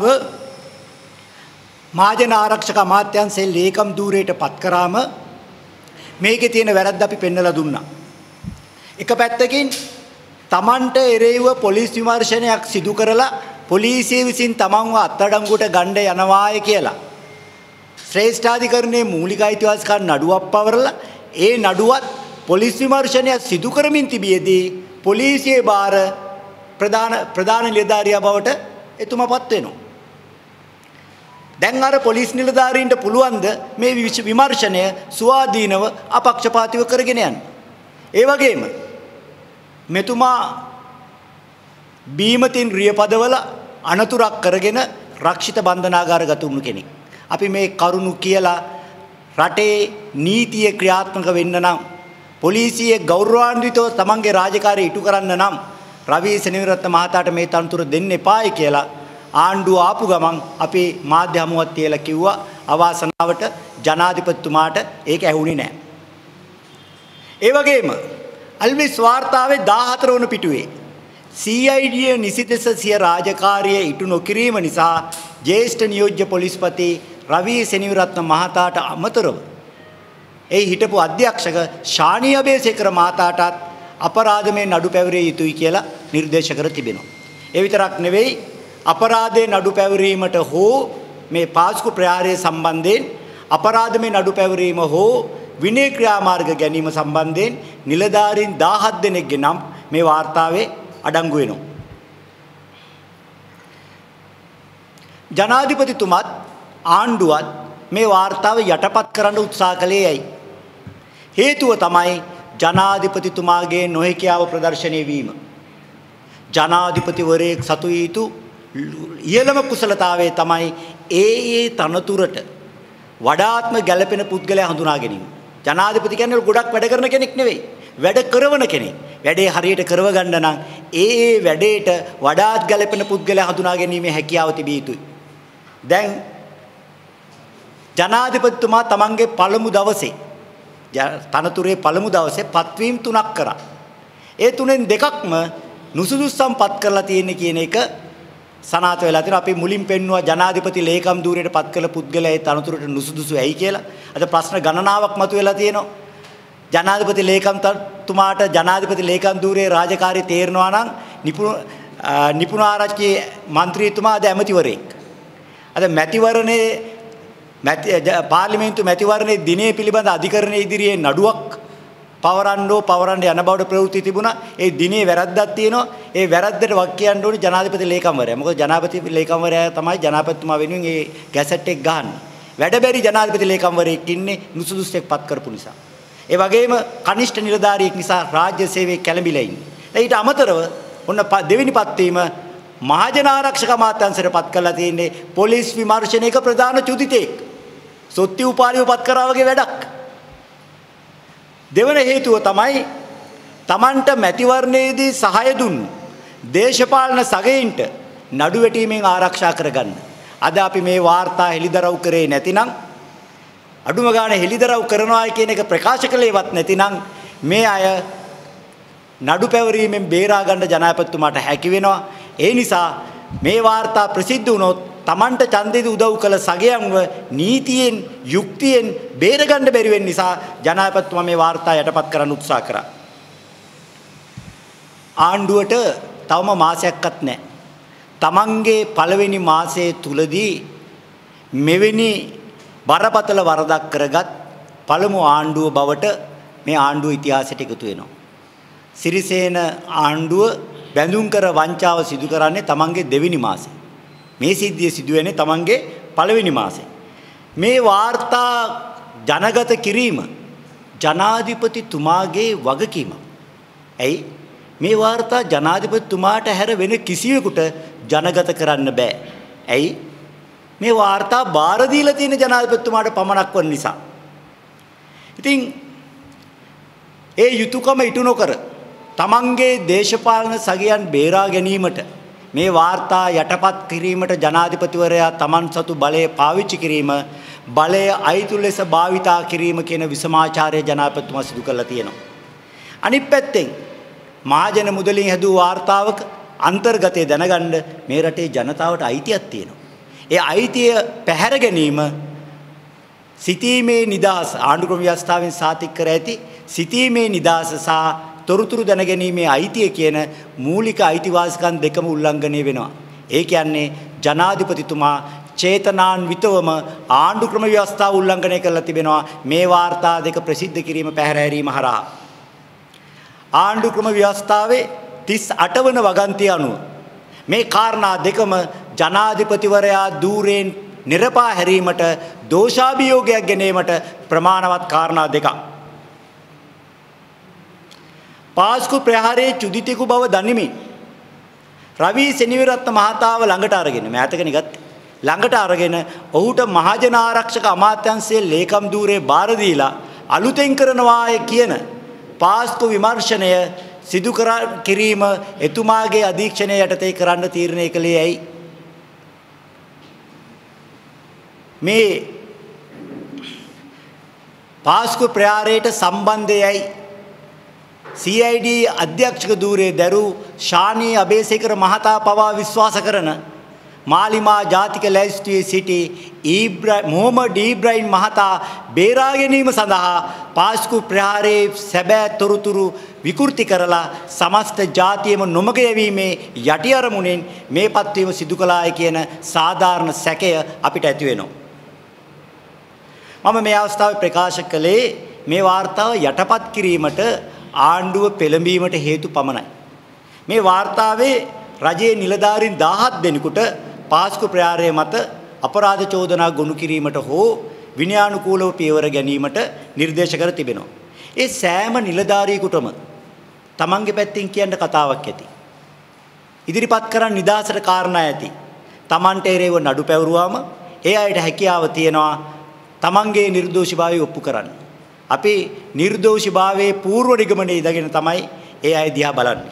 Speaker 1: මහජන ආරක්ෂක අමාත්‍යාංශයේ ලේකම් ධූරයට පත් කරාම මේකේ තියෙන වැරද්ද අපි පෙන්නලා දුන්නා. එක පැත්තකින් තමන්ට එරෙහිව පොලිස් විමර්ශනයක් සිදු කරලා පොලිසිය විසින් තමන්ව අත්අඩංගුවට ගන්න යනවාය කියලා ශ්‍රේෂ්ඨාධිකරණයේ මූලික අයිතිවාසිකම් නඩුවක් පවරලා ඒ නඩුවත් පොලිස් විමර්ශනයක් සිදු කරමින් තිබියදී පොලිසියේ බාර ප්‍රධාන ප්‍රධාන නිලධාරියා බවට එතුමාපත් වෙනවා. දැන් අර පොලිස් නිලධාරීන්ට පුළුවන්ද මේ විමර්ශනය ස්වාධීනව අපක්ෂපාතීව කරගෙන යන්න. ඒ වගේම මෙතුමා බීමතින් රියපදවල අනතුරක් කරගෙන රක්ෂිත බන්ධනාගාරගත වුණු කෙනෙක්. අපි මේ කරුණු කියලා රටේ නීතිය ක්‍රියාත්මක වෙන්න නම් පොලිසියේ ගෞරවාන්විතව තමන්ගේ රාජකාරිය ඉටු කරන්න නම් රවී සෙනවිරත්න මහතාට මේ තනතුර දෙන්න එපායි කියලා ආණ්ඩුව ආපු ගමන් අපි මාධ්‍ය හමුවක් තියලා කිව්වා. අවාසනාවට ජනාධිපතිතුමාට ඒක ඇහුනේ නැහැ. ඒ වගේම අල්විස් වාර්තාවේ දාහතර වන පිටුවේ සී අයි ඩී නිසිතස සිය රාජකාරිය ඉටු නොකිරීම නිසා ජ්‍යෙෂ්ඨ නියෝජ්‍ය පොලිස්පති රවී සෙනවිරත්න මහතාට අමතරව ඒ හිටපු අධ්‍යක්ෂක ශානී අබේසේකර මහතාටත් අපරාධමය නඩු පැවරිය යුතුයි කියලා නිර්දේශ කර තිබෙනවා. ඒ විතරක් නෙවෙයි අපරාධයේ නඩු පැවරීමට හෝ මේ පාස්කු ප්‍රහාරය සම්බන්ධයෙන් අපරාධමය නඩු පැවරීම හෝ විනය ක්‍රියාමාර්ග ගැනීම සම්බන්ධයෙන් නිලධාරීන් දහහක් දෙනෙක්ගේ නම් මේ වාර්තාවේ අඩංගු වෙනවා. ජනාධිපතිතුමත් ආණ්ඩුවත් මේ වාර්තාව යටපත් කරන්න උත්සාහ කළේ ඇයි? හේතුව තමයි ජනාධිපතිතුමාගේ නොහැකියාව ප්‍රදර්ශනය වීම. ජනාධිපතිවරයෙක් සතු යුතු ඉහළම කුසලතාවය තමයි ඒ ඒ තනතුරට වඩාත්ම ගැළපෙන පුද්ගලයා හඳුනා ගැනීම. ජනාධිපති කියන්නේ ගොඩක් වැඩ කරන කෙනෙක් නෙවෙයි. වැඩ කරන කෙනෙක්. වැඩේ හරියට කරව ගන්න නම් ඒ ඒ වැඩේට වඩාත් ගැළපෙන පුද්ගලයා හඳුනා ගැනීමේ හැකියාව තිබිය යුතුයි. දැන් ජනාධිපතිතුමා තමන්ගේ පළමු දවසේ තනතුරේ පළමු දවසේ පත්වීම් තුනක් කරා. ඒ තුනෙන් දෙකක්ම නුසුදුස්සම් පත් කරලා තියෙන කියන එක සනාථ වෙලා තියෙනවා. අපි මුලින් පෙන්නුවා ජනාධිපති ලේකම් ධූරයට පත් කළ පුද්ගලයා ඒ තනතුරට නුසුදුසු ඇයි කියලා. අද ප්‍රශ්න ගණනාවක් මතුවලා තියෙනවා. ජනාධිපති ලේකම් තුමාට ජනාධිපති ලේකම් ධූරයේ රාජකාරී තේරෙනවා නම් නිපුණ නිපුණාරච්චි മന്ത്രിතුමා අද ඇමතිවරයෙක්. අද මැතිවරණේ පාර්ලිමේන්තු මැතිවරණයේ දිනේ පිළිබඳ අධිකරණයේ ඉදිරියේ නඩුවක් පවරන්නෝ පවරන්න යන බවට ප්‍රවෘත්ති තිබුණා. ඒ දිනේ වැරද්දක් තියෙනවා. ඒ වැරද්දට වක් කියන්න ඕනේ ජනාධිපති ලේකම්වරයා. මොකද ජනාධිපති ලේකම්වරයා තමයි ජනාධිපතිතුමා වෙනුවෙන් ඒ ගැසට් එක ගහන්නේ. වැඩබැරි ජනාධිපති ලේකම්වරයෙක් ඉන්නේ නුසුදුස්සෙක් පත් කරපු නිසා. ඒ වගේම කනිෂ්ඨ නිලධාරියෙක් නිසා රාජ්‍ය සේවයේ කැළඹිලා ඉන්නේ. ඊට අමතරව ඔන්න දෙවෙනි පත්වීම මහජන ආරක්ෂක අමාත්‍යාංශයට පත් කරලා තියෙන්නේ පොලිස් විමර්ශනයක ප්‍රධාන චුතිතෙක්. සොත්ති උපාලිව පත් කරා වගේ වැඩක්. දෙවන හේතුව තමයි Tamanට මැතිවරණයේදී සහාය දුන්නු දේශපාලන සගයින්ට නඩු වැටීමෙන් ආරක්ෂා කරගන්න. අද අපි මේ වාර්තා හෙළිදරව් කරේ නැතිනම් අඩුම ගානේ හෙළිදරව් කරනවා කියන එක ප්‍රකාශ කළේවත් නැතිනම් මේ අය නඩු පැවරීමෙන් බේරා ගන්න ජනාධිපතිතුමාට හැකි වෙනවා. ඒ නිසා මේ වාර්තා ප්‍රසිද්ධ වුණොත් Tamanට ඡන්දෙදි උදව් කළ සගයන්ව නීතියෙන් යුක්තියෙන් බේරගන්න බැරි වෙන නිසා ජනාධිපතිතුමා මේ වාර්තා යටපත් කරන්න උත්සාහ කරා. ආණ්ඩුවට තවම මාසයක්වත් නැහැ. Tamanගේ පළවෙනි මාසයේ තුලදී මෙවැනි බරපතල වරදක් කරගත් පළමු ආණ්ඩුව බවට මේ ආණ්ඩුව ඉතිහාසයට එකතු වෙනවා. සිරිසේන ආණ්ඩුව බැඳුම් කර වංචාව සිදු කරන්නේ Tamanගේ දෙවෙනි මාසේ. මේ සිද්ධිය සිදු වෙන්නේ Tamanගේ පළවෙනි මාසේ. මේ වාර්තා ජනගත කිරීම ජනාධිපතිතුමාගේ වගකීම. ඇයි මේ වාර්තා ජනාධිපතිතුමාට හැර වෙන කිසිවෙකුට ජනගත කරන්න බෑ. ඇයි මේ වාර්තා බාර දීලා තියෙන ජනාධිපතිතුමාට පමණක් වන නිසා. ඉතින් ඒ යුතුයකම ඉටු නොකර Tamanගේ දේශපාලන සගයන් බේරා ගැනීමට මේ වාර්තා යටපත් කිරීමට ජනාධිපතිවරයා Taman සතු බලය පාවිච්චි කිරීම බලය අයිතු ලෙස භාවිතා කිරීම කියන විසමාචාරය ජනාධිපතිතුමා සිදු කරලා තියෙනවා. අනිත් පැත්තෙන් මහජන මුදලින් හැදූ වාර්තාවක අන්තර්ගතය දැනගන්න මේ රටේ ජනතාවට අයිතියක් තියෙනවා. ඒ අයිතිය පැහැර ගැනීම සිතීමේ නිදහස ආණ්ඩුක්‍රම ව්‍යවස්ථාවෙන් සාතික කර ඇති සිතීමේ නිදහස සහ තොරතුරු දැනගැනීමේ අයිතිය කියන මූලික අයිතිවාසිකම් දෙකම උල්ලංඝනය වෙනවා. ඒ කියන්නේ ජනාධිපතිතුමා චේතනාන්විතවම ආණ්ඩුක්‍රම ව්‍යවස්ථාව උල්ලංඝනය කරලා තිබෙනවා මේ වාර්තා දෙක ප්‍රසිද්ධ කිරීම පැහැර හැරීම හරහා. ආණ්ඩු ක්‍රම ව්‍යවස්ථාවේ තිස් අට වන වගන්තිය අනුව මේ කාරණා දෙකම ජනාධිපතිවරයා ධූරයෙන් නිරපා හැරීමට දෝෂාභියෝගයක් ගැනීමට ප්‍රමාණවත් කාරණා දෙකක්. පාස්කු ප්‍රහාරයේ චුදිතෙකු බව දනිමින් රවි සෙනවිරත්න මහතාව ළඟට අරගෙන මෑතකනේ ගත්තේ. ළඟට අරගෙන ඔහුට මහජන ආරක්ෂක අමාත්‍යාංශයේ ලේකම් ධූරේ බාර දීලා අලුතෙන් කරනවාය කියන පාස්කු විමර්ශනය සිදු කර කිරීම එතුමාගේ අධීක්ෂණය යටතේ කරන්න තීරණය කළේ ඇයි? මේ පාස්කු ප්‍රහාරයට සම්බන්ධයයි සී ආයි ඩී අධ්‍යක්ෂක ධූරයේ දරූ ශානී අබේසේකර මහතා පවා විශ්වාස කරන මාලිමා ජාතික ලැයිස්තුවේ සිටි මොහමඩ් ඊබ්‍රාහිම් මහතා බේරා ගැනීම සඳහා පාස්කු ප්‍රහාරයේ සැබෑ තොරතුරු විකෘති කරලා සමස්ත ජාතියම නොමග යැවීමේ යටි අරමුණෙන් මේ පත්වීම සිදු කළාය කියන සාධාරණ සැකය අපිට ඇති වෙනවා. මම මේ අවස්ථාවේ ප්‍රකාශ කළේ මේ වාර්තාව යටපත් කිරීමට ආණ්ඩුව පෙළඹීමට හේතු පමණයි. මේ වාර්තාවේ රජයේ නිලධාරීන් දහහක් දෙනෙකුට පාස්කු ප්‍රහාරය මත අපරාධ චෝදනා ගොනු කිරීමට හෝ විනයානුකූලව පියවර ගැනීමට නිර්දේශ කර තිබෙනවා. ඒ සෑම නිලධාරියෙකුටම තමන්ගේ පැත්තෙන් කියන්න කතාවක් ඇති. ඉදිරිපත් කරන් නිදාසට කාරණා ඇති. තමන්ට එරෙහිව නඩු පැවරුවාම ඒ අයට හැකියාව තියෙනවා තමන්ගේ නිර්දෝෂීභාවය ඔප්පු කරන්න. අපි නිර්දෝෂීභාවයේ පූර්ව නිගමනයේ ඉඳගෙන තමයි ඒ අය දිහා බලන්නේ.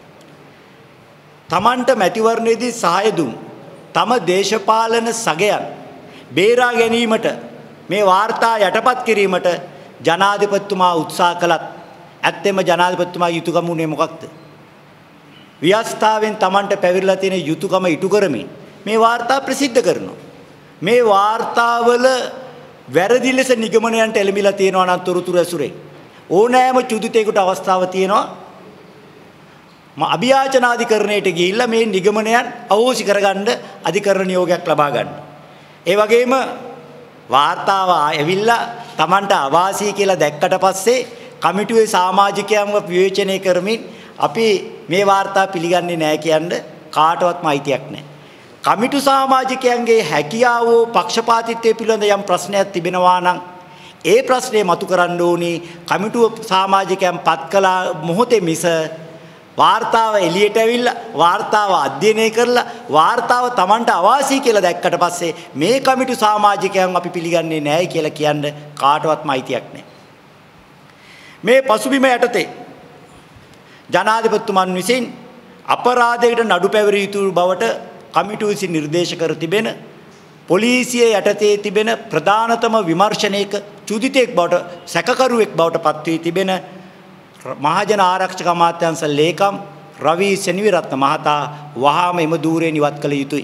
Speaker 1: තමන්ට මැතිවරණයේදී සහාය දුන් තම දේශපාලන සගයන් බේරා ගැනීමට මේ වාර්තා යටපත් කිරීමට ජනාධිපතිතුමා උත්සාහ කළත් ඇත්තෙම ජනාධිපතිතුමා යුතුයකම උනේ මොකක්ද? ව්‍යවස්ථාවෙන් තමන්ට පැවිරලා තියෙන යුතුයකම ඉටු කරමින් මේ වාර්තා ප්‍රසිද්ධ කරනවා. මේ වාර්තාවල වැරදි ලෙස නිගමනයන්ට එළඹිලා තියෙනවා නම් තොරතුරු ඇසුරේ ඕනෑම චුදිතයෙකුට අවස්ථාව තියෙනවා අභියාචනාධිකරණයට ගිහිල්ලා මේ නිගමනයන් අවෝසි කරගන්න අධිකරණ නියෝගයක් ලබා ගන්න. ඒ වගේම වාර්තාව ඇවිල්ලා Tamanට අවාසී කියලා දැක්කට පස්සේ කමිටුවේ සමාජිකයන්ව විවේචනය කරමින් අපි මේ වාර්තා පිළිගන්නේ නැහැ කියන්න කාටවත්ම අයිතියක් නැහැ. කමිටු සමාජිකයන්ගේ හැකියාව පක්ෂපාතීත්වය පිළිබඳ යම් ප්‍රශ්නයක් තිබෙනවා නම් ඒ ප්‍රශ්නේ මතු කරන්න ඕනි කමිටුව සමාජිකයන් පත් කළ මොහොතේ මිස වාර්තාව එළියට ඇවිල්ලා වාර්තාව අධ්‍යයනය කරලා වාර්තාව Tamanට අවාසී කියලා දැක්කට පස්සේ මේ කමිටු සමාජිකයන් අපි පිළිගන්නේ නැහැ කියලා කියන්න කාටවත්ම අයිතියක් නැහැ. මේ පසුබිම යටතේ ජනාධිපතිතුමන් විසින් අපරාධයකට නඩු පැවරිය යුතු බවට කමිටුව විසින් නිර්දේශ කර තිබෙන පොලිසිය යටතේ තිබෙන ප්‍රධානතම විමර්ශනයක චුදිතෙක් බවට සැකකරුවෙක් බවට පත් වී තිබෙන මහජන ආරක්ෂක අමාත්‍යාංශ ලේකම් රවි සෙනවිරත්න මහතා වහාම එම ධූරයෙන් ඉවත් කළ යුතුයි.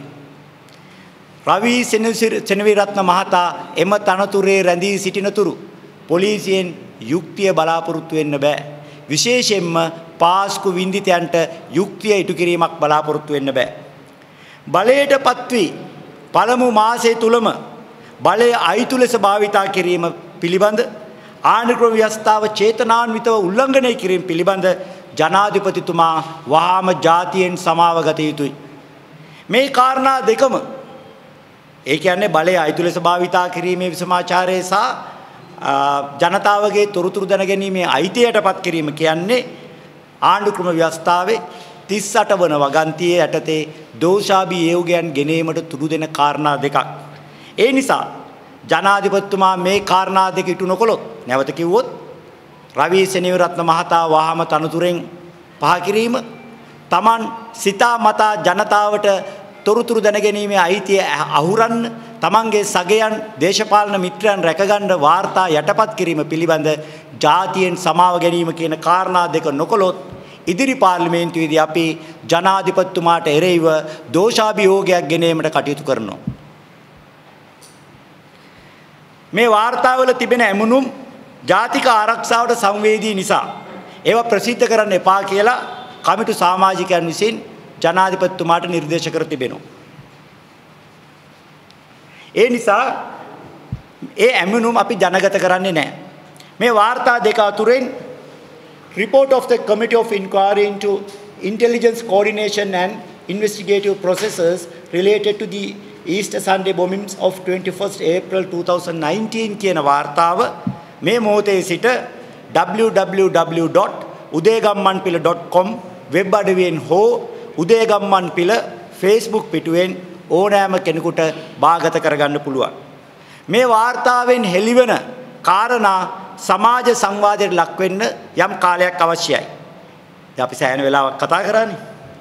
Speaker 1: රවි සෙනවිරත්න මහතා එම තනතුරේ රැඳී සිටිනතුරු පොලිසියෙන් යුක්තිය බලාපොරොත්තු වෙන්න බෑ. විශේෂයෙන්ම පාස්කු වින්දිතයන්ට යුක්තිය ඉටු කිරීමක් බලාපොරොත්තු වෙන්න බෑ. බලයටපත් වී පළමු මාසයේ තුලම බලය අයිතු ලෙස භාවිතා කිරීම පිළිබඳ ආණ්ඩුක්‍රම ව්‍යවස්ථාව චේතනාන්විතව උල්ලංඝනය කිරීම පිළිබඳ ජනාධිපතිතුමා වහාම ජාතියෙන් සමාව ගත යුතුයි. මේ කාරණා දෙකම ඒ කියන්නේ බලය අයිතු ලෙස භාවිතා කිරීමේ විසමාචාරය සහ ජනතාවගේ තොරතුරු දැනගැනීමේ අයිතියටපත් කිරීම කියන්නේ ආණ්ඩුක්‍රම ව්‍යවස්ථාවේ තිස් අට වන වගන්තියේ යටතේ දෝෂාභී යෝගයන් ගෙනීමට තුඩු දෙන කාරණා දෙකක්. ඒ නිසා ජනාධිපතිතුමා මේ කාරණා දෙක ඉටු නොකළොත් නැවත කිව්වොත් රවි සෙනවිරත්න මහතා වහාම තනතුරෙන් පහ කිරීම Taman සිතා මතා ජනතාවට තොරතුරු දැනගැනීමේ අයිතිය අහුරන්න Tamanගේ සගයන් දේශපාලන මිත්‍රයන් රැකගන්න වාර්තා යටපත් කිරීම පිළිබඳ ජාතියෙන් සමාව ගැනීම කියන කාරණා දෙක නොකළොත් ඉදිරි පාර්ලිමේන්තුවේදී අපි ජනාධිපතිතුමාට එරෙහිව දෝෂාභියෝගයක් ගෙනීමට කටයුතු කරනවා. මේ වාර්තාවල තිබෙන ඇමුණුම් ජාතික ආරක්ෂාවට සංවේදී නිසා ඒවා ප්‍රසිද්ධ කරන්න එපා කියලා කමිටු සමාජිකයන් විසින් ජනාධිපතිතුමාට නිර්දේශ කර තිබෙනවා. ඒ නිසා ඒ ඇමුණුම් අපි ජනගත කරන්නේ නැහැ. මේ වාර්තා දෙක අතුරෙන් report of the Committee of Inquiry into Intelligence Coordination and Investigative Processes related to the Easter Sunday bombings of twenty-first April two thousand nineteen කියන වාර්තාව මේ මොහොතේ සිට w w w dot udegammanpila dot com වෙබ් අඩවියෙන් හෝ Udegammanpila Facebook පිටුවෙන් ඕනෑම කෙනෙකුට භාගත කරගන්න පුළුවන්. මේ වාර්තාවෙන් හෙළිවන කාරණා සමාජ සංවාදයට ලක් වෙන්න යම් කාලයක් අවශ්‍යයි. දැන් අපි සෑහෙන වෙලාවක් කතා කරානේ.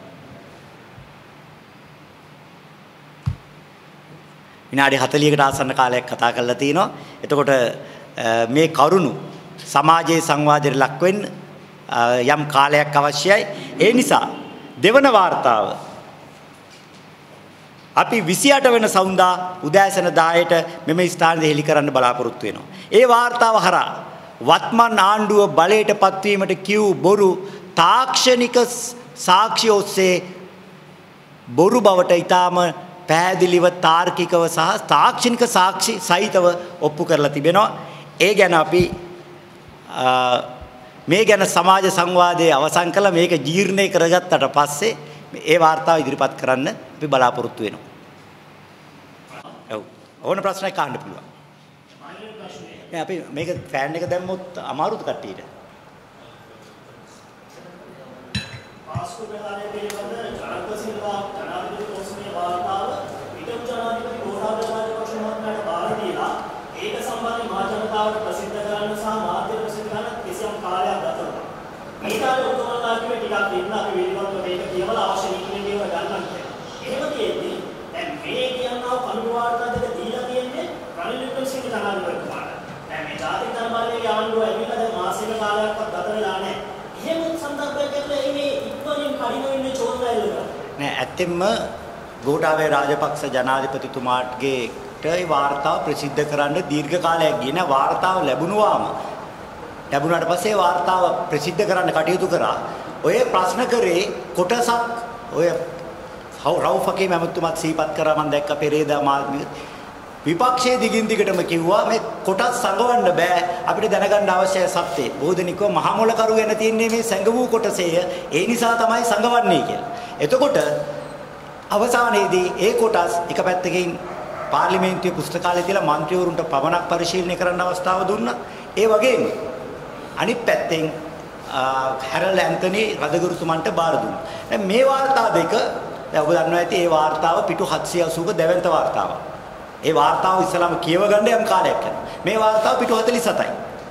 Speaker 1: විනාඩි හතළිහකට ආසන්න කාලයක් කතා කරලා තිනවා. එතකොට මේ කරුණු සමාජයේ සංවාදයට ලක් වෙන්න යම් කාලයක් අවශ්‍යයි. ඒ නිසා දෙවන වාර්තාව අපි විසිඅට වෙනි සවුන්දා උදෑසන දාහට මෙම ස්ථානයේ හෙළි කරන්න බලාපොරොත්තු වෙනවා. ඒ වාර්තාව හරහා වත්මන් ආණ්ඩුව බලයට පත්වීමට කිව් බොරු තාක්ෂණික සාක්ෂි ඔස්සේ බොරු බවට ඊටාම පැහැදිලිව තාර්කිකව සහ තාක්ෂණික සාක්ෂි සහිතව ඔප්පු කරලා තිබෙනවා. ඒ ගැන අපි මේ ගැන සමාජ සංවාදයේ අවසන් කළා. මේක ජීර්ණය කරගත්තට පස්සේ ඒ වාර්තාව ඉදිරිපත් කරන්න අපි බලාපොරොත්තු වෙනවා. ඔව්. ඕන ප්‍රශ්නයක් අහන්න පුළුවන්. දැන් අපි මේක ෆෑන් එක දැම්මොත් අමාරුද කට්ටියට?
Speaker 3: පාස්කු ප්‍රහාරය පිළිබඳ ජනක සිල්වා ජනාධිපති පොස්මේ වාර්තාව විදම් ජනාධිපති ගෝඨාභය රාජපක්ෂ මහත්මයාට බාර දීලා ඒක සම්බන්ධයෙන් මහ ජනතාවට ප්‍රසිද්ධ කරන්න සහ මාධ්‍ය ප්‍රසිද්ධ කරන්න කිසියම් කාලයක් ගත වුණා. මේ කාලේ උතුමන්ලා කිව්වේ ටිකක් දෙන්න අපි පිළිබඳව මේක කියවලා අවශ්‍ය නීති නියම ගන්නත්. එහෙම තියෙද්දි දැන් මේ කියනවා කණු වාර්තා දෙක දීලා තියෙන්නේ රනිල් වික්‍රමසිංහ ජනාධිපතිතුමාට. දැන් මේ ජාතික ධර්මාලයේ ආණ්ඩුව ඇවිල්ලා දැන් මාසික කාලයක්වත් ගත වෙලා නැහැ. එහෙම සම්දර්භයක් ඇතුළේ මේ ඉක්මනින් කඩින වෙන්නේ චෝදනාවල
Speaker 1: නෑ. ඇත්තෙන්ම ගෝඨාභය රාජපක්ෂ ජනාධිපතිතුමාගේ ඒ වාර්තාව ප්‍රසිද්ධ කරන්න දීර්ඝ කාලයක් ගියේ නෑ. වාර්තාව ලැබුණාම ලැබුණාට පස්සේ වාර්තාව ප්‍රසිද්ධ කරන්න කටයුතු කරා. ඔය ප්‍රශ්න කරේ කොටසක් ඔය රවුෆකේ මැමතුමත් සිහිපත් කරා. මම දැක්ක පෙරේදා මාධ්‍ය විපක්ෂයේ දිගින් දිගටම කිව්වා මේ කොටස් සංගවන්න බෑ. අපිට දැනගන්න අවශ්‍යයි සත්‍යය. බෝධනිකව මහමොල කරු ගැන තියෙන්නේ මේ සංගවූ කොටසය. ඒ නිසා තමයි සංගවන්නේ කියලා. එතකොට අවසානයේදී ඒ කොටස් එක පැත්තකින් පාර්ලිමේන්තුවේ පුස්තකාලේ තියලා മന്ത്രിවරුන්ට පමණක් පරිශීලනය කරන්න අවස්ථාව දුන්නා. ඒ වගේම අනිත් පැත්තෙන් හැරල් ඇන්තනි රදගුරුතුමන්ට බාර දුන්නා. දැන් මේ වාර්තා දෙක දැන් ඔබ දන්නවා ඇති ඒ වාර්තාව පිටු හත්සිය අසූක දැවැන්ත වාර්තාවක්. ඒ වාර්තාව ඉස්සලාම කියව ගන්න යම් කාලයක් යනවා. මේ වාර්තාව පිටු හතළිස් හතයි.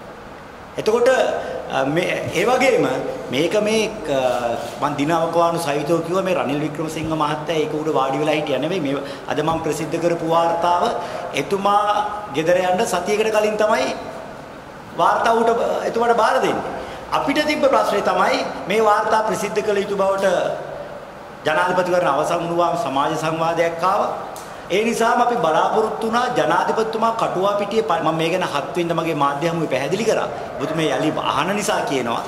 Speaker 1: එතකොට මේ ඒ වගේම මේක මේ මම දිනවකවානු සහිතව කිව්වා මේ රනිල් වික්‍රමසිංහ මහත්තයා ඒක උඩ වාඩි වෙලා හිටියා නෙවෙයි. මේ අද මම ප්‍රසිද්ධ කරපු වාර්තාව එතුමා ගෙදර යන්න සතියකට කලින් තමයි වාර්තාව උට එතුමාට බාර දෙන්නේ. අපිට තිබ්බ ප්‍රශ්නේ තමයි මේ වාර්තා ප්‍රසිද්ධ කළ යුතු බවට ජනාධිපතිවරණ අවසන් වුණාම සමාජ සංවාදයක් ආවා. ඒ නිසාම අපි බලාපොරොත්තු වුණා ජනාධිපතිතුමා කටුවා පිටියේ මම මේ ගැන හත් වෙනිදා මගේ මාධ්‍ය හමුවේ පැහැදිලි කරා. ඔබතුමේ යලි අහන නිසා කියනවා.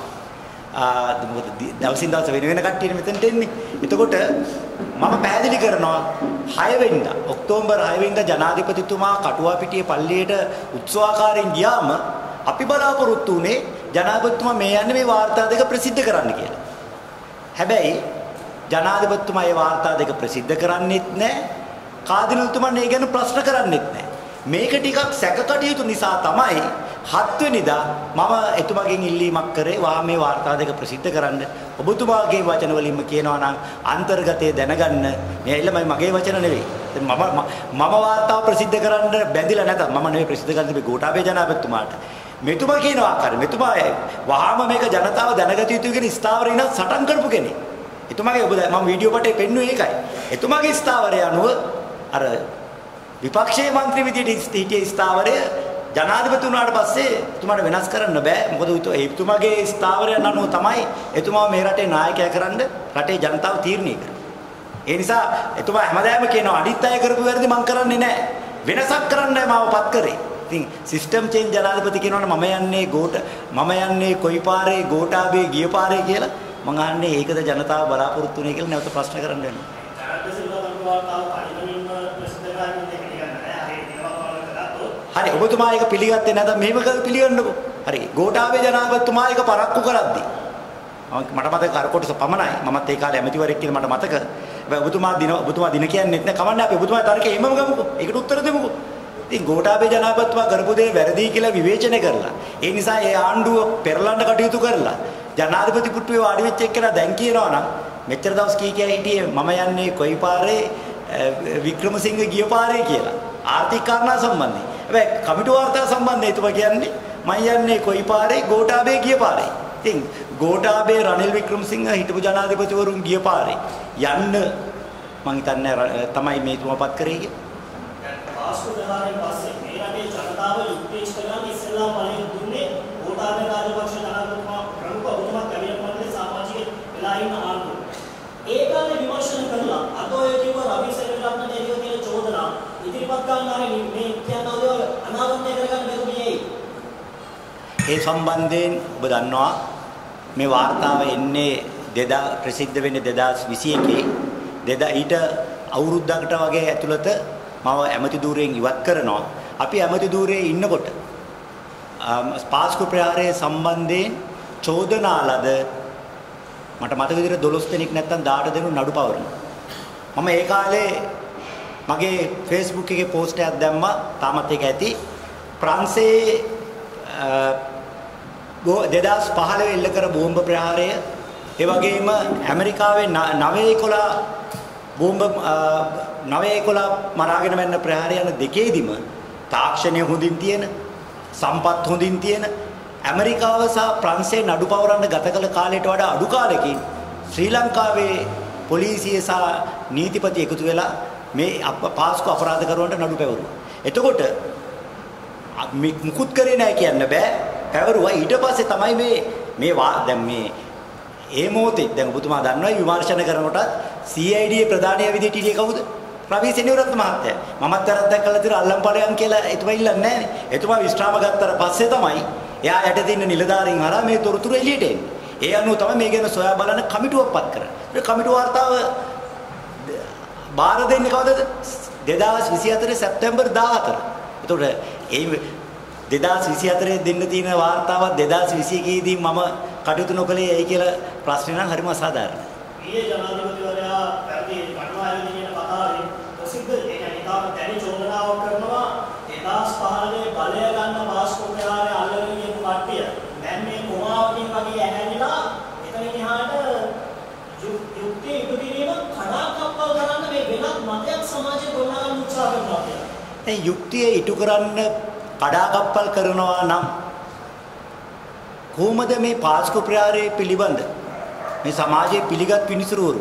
Speaker 1: ආ මොකද දවසින් දවස වෙන වෙන කට්ටියනේ මෙතනට එන්නේ. එතකොට මම පැහැදිලි කරනවා හය වෙනිදා ඔක්තෝබර් හය වෙනිදා ජනාධිපතිතුමා කටුවා පිටියේ පල්ලියට උත්සවාකාරයෙන් ගියාම අපි බලාපොරොත්තු වුණේ ජනාධිපතිතුමා මේ යන්නේ මේ වාර්තා දෙක ප්‍රසිද්ධ කරන්න කියලා. හැබැයි ජනාධිපතිතුමා මේ වාර්තා දෙක ප්‍රසිද්ධ කරන්නේත් නැහැ. කාදිනල්තුමන් ඒ ගැන ප්‍රශ්න කරන්නෙත් නැහැ. මේක ටිකක් සැකකටයුතු නිසා තමයි හත් වෙනිදා මම එතුමාගෙන් ඉල්ලීමක් කරේ වා මේ වාර්තා දෙක ප්‍රසිද්ධ කරන්න. ඔබතුමාගේ වචන වලින්ම කියනවා නම් අන්තර්ගතය දැනගන්න. මේ එල්ලමයි මගේ වචන නෙවෙයි. මම මම වාර්තාව ප්‍රසිද්ධ කරන්න බැඳිලා නැත. මම නෙවෙයි ප්‍රසිද්ධ කරන්න තිබේ ගෝඨාභය ජනාධිපතිතුමාට. මෙතුමා කියන ආකාරය මෙතුමා වහාම මේක ජනතාව දැනගත යුතු කියන ස්ථාවරය ඉන සටන් කරපු කෙනෙක්. එතුමාගේ ඔබ මම වීඩියෝ පටේ පෙන්නුවේ ඒකයි. එතුමාගේ ස්ථාවරය අනුව අර විපක්ෂයේ മന്ത്രി විදියට හිටියේ ස්ථාවරය ජනාධිපති වුණාට පස්සේ එතුමාට වෙනස් කරන්න බෑ. මොකද එතුමාගේ ස්ථාවරයන් අනුව තමයි එතුමා මේ රටේ නායකයා කරන්න රටේ ජනතාව තීරණය කරන්නේ. ඒ නිසා එතුමා හැමදාම කියනවා අනිත් අය කරපු වැරදි මම කරන්නේ නැහැ. වෙනසක් කරන්නයි මාවපත් කරේ. ඉතින් සිස්ටම් චේන්ජ් ජනාධිපති කියනවනේ මම යන්නේ ගෝඨ මම යන්නේ කොයි පාරේ ගෝඨාභය ගිය පාරේ කියලා මං අහන්නේ ඒකද ජනතාව බලාපොරොත්තු වෙන්නේ කියලා නැවත ප්‍රශ්න කරන්න වෙනවා. හරි ඔබතුමා ඒක පිළිගත්තේ නැත්නම් මෙහෙම කල් පිළිගන්නකො. හරි ගෝඨාභය ජනාධිපතිතුමා ඒක පරක්කු කරද්දී මට මතක අර කොටස පමණයි. මමත් ඒ කාලේ ඇමතිවරයෙක් කියලා මට මතක. හැබැයි ඔබතුමා දින ඔබතුමා දින කියන්නේත් නෑ. කමන්නේ අපි ඔබතුමා තර්කේ එමම ගමුකෝ. ඒකට උත්තර දෙමුකෝ. ඉතින් ගෝඨාභය ජනාධිපතිතුමා කරපු දේ වැරදි කියලා විවේචනය කරලා. ඒ නිසා ඒ ආණ්ඩුව පෙරලන්න කටයුතු කරලා ජනාධිපති පුටුවේ වාඩි වෙච්ච එක්කලා දැන් කියනවා නම් මෙච්චර දවස් කී කිය හිටියේ මම යන්නේ කොයි පාරේ වික්‍රමසිංහ ගිය පාරේ කියලා. ආර්ථික කාරණා සම්බන්ධයෙන්. හැබැයි කමිටු වාර්තා සම්බන්ධයෙන් එතුමා කියන්නේ මම යන්නේ කොයි පාරේ ගෝඨාභය ගිය පාරේ. ඉතින් ගෝඨාභය රනිල් වික්‍රමසිංහ හිටපු ජනාධිපතිවරුන් ගිය පාරේ යන්න මම හිතන්නේ තමයි මේ තුමපත් කරේ කියලා.
Speaker 3: පාස්කු ප්‍රහාරයෙන් පස්සේ මේ රටේ ජනතාව යුක්තිෂ්ඨ ගන්න ඉස්සෙල්ලා බලයෙන් දුන්නේ ගෝඨාභය රාජපක්ෂ ජනාධිපතිතුමා ප්‍රමුඛ ඔබතුමා කැබිනට් මණ්ඩලයේ සමාජික වෙලා ඉන්න ආණ්ඩුව. ඒ කාලේ විමර්ශන කරලා අද ඔය කිව්ව රවි සෙනවිරත්න දෙවියෝ කියන චෝදනා ඉදිරිපත් කරනානේ මේ කියනවා අනාගතය කරගන්න බැරි මේ
Speaker 1: ඒ සම්බන්ධයෙන් ඔබ දන්නවා මේ වාර්තාව එන්නේ දෙදා ප්‍රසිද්ධ වෙන්නේ දෙදාස් විසි එකේ දෙදා ඊට අවුරුද්දකට වගේ ඇතුළත මම ඇමති ධූරයෙන් ඉවත් කරනවා. අපි ඇමති ධූරයේ ඉන්නකොට පාස්කු ප්‍රහාරයේ සම්බන්ධයෙන් චෝදනාලද මට මතක විදිහට දොළොස් දෙනෙක් නැත්තම් දහඅට දෙනෙක් නඩු පවරනවා. මම ඒ කාලේ මගේ Facebook එකේ පෝස්ට් එකක් දැම්මා. තාමත් ඒක ඇති. ප්‍රංශයේ දෙදාස් පහළොව එල්ල කර බෝම්බ ප්‍රහාරය ඒ වගේම ඇමරිකාවේ නවය එකොළහ බෝම්බ නවය එකොළහ මරාගෙන මැන්න ප්‍රහාරය යන දෙකේදීම තාක්ෂණය හොඳින් තියෙන සම්පත් හොඳින් තියෙන ඇමරිකාව සහ ප්‍රංශයේ නඩු පවරන්න ගත කළ කාලයට වඩා අඩු කාලෙකින් ශ්‍රී ලංකාවේ පොලිසිය සහ නීතිපති එකතු වෙලා මේ පාස්කු අපරාධ කරුවන්ට නඩු පැවරුවා. එතකොට මුකුත් කරේ නැහැ කියන්න බෑ. පැවරුවා. ඊට පස්සේ තමයි මේ මේ දැන් මේ ඒ මොහොතේ දැන් ඔබතුමා දන්නවා විමර්ශන කරනකොට සී අයි ඩී ප්‍රධානීය විදිහට හිටියේ කවුද? රවි සෙනවිරත්න මහත්තයා. මමත් වැරද්දක් කළා කියලා අල්ලම් ඵලයන් කියලා එතුමා ඉල්ලන්නේ නැහැ නේ. එතුමා විශ්‍රාම ගත්තට පස්සේ තමයි එයා යට දින්න නිලධාරීන් හරහා මේ තොරතුරු එළියට එන්නේ. ඒ අනුව තමයි මේ ගැන සොයා බලන කමිටුවක් පත් කරන්නේ. ඒ කමිටු වාර්තාව බාර දෙන්නේ කවදද? දෙදාස් විසි හතරේ සැප්තැම්බර් දාහතර. එතකොට ඒ දෙදාස් විසි හතරේ දෙන්න තියෙන වාර්තාවත් දෙදාස් විසි එකේ දී මම කටයුතු නොකළේ ඇයි කියලා ප්‍රශ්නේ නම් හරිම අසාධාරණයි.
Speaker 3: ඊයේ ජනාධිපතිවරයා පැවති කටුවායන කියන කතාවේ ප්‍රසිද්ධ ඒ කියන්නේ තාම දැඩි චෝදනාවක් කරනවා දෙදාස් පහළොව බලය ගන්න පාස්කු ප්‍රහාරය අල්ලගෙන ගියපු කට්ටිය දැන් මේ කොමාවකින් වගේ ඇහැදිලා එතනින් එහාට යුක්තිය ඉටු කිරීම කඩාකප්පල් කරන්න මේ වෙනත් මතයක් සමාජයේ ගොඩනගන්න උත්සාහ කරනවා කියලා.
Speaker 1: දැන් යුක්තිය ඉටු කරන්න කඩාකප්පල් කරනවා නම් කොහොමද මේ පාස්කු ප්‍රහාරයේ පිළිබඳ මේ සමාජයේ පිළිගත් විනිසුරුවරු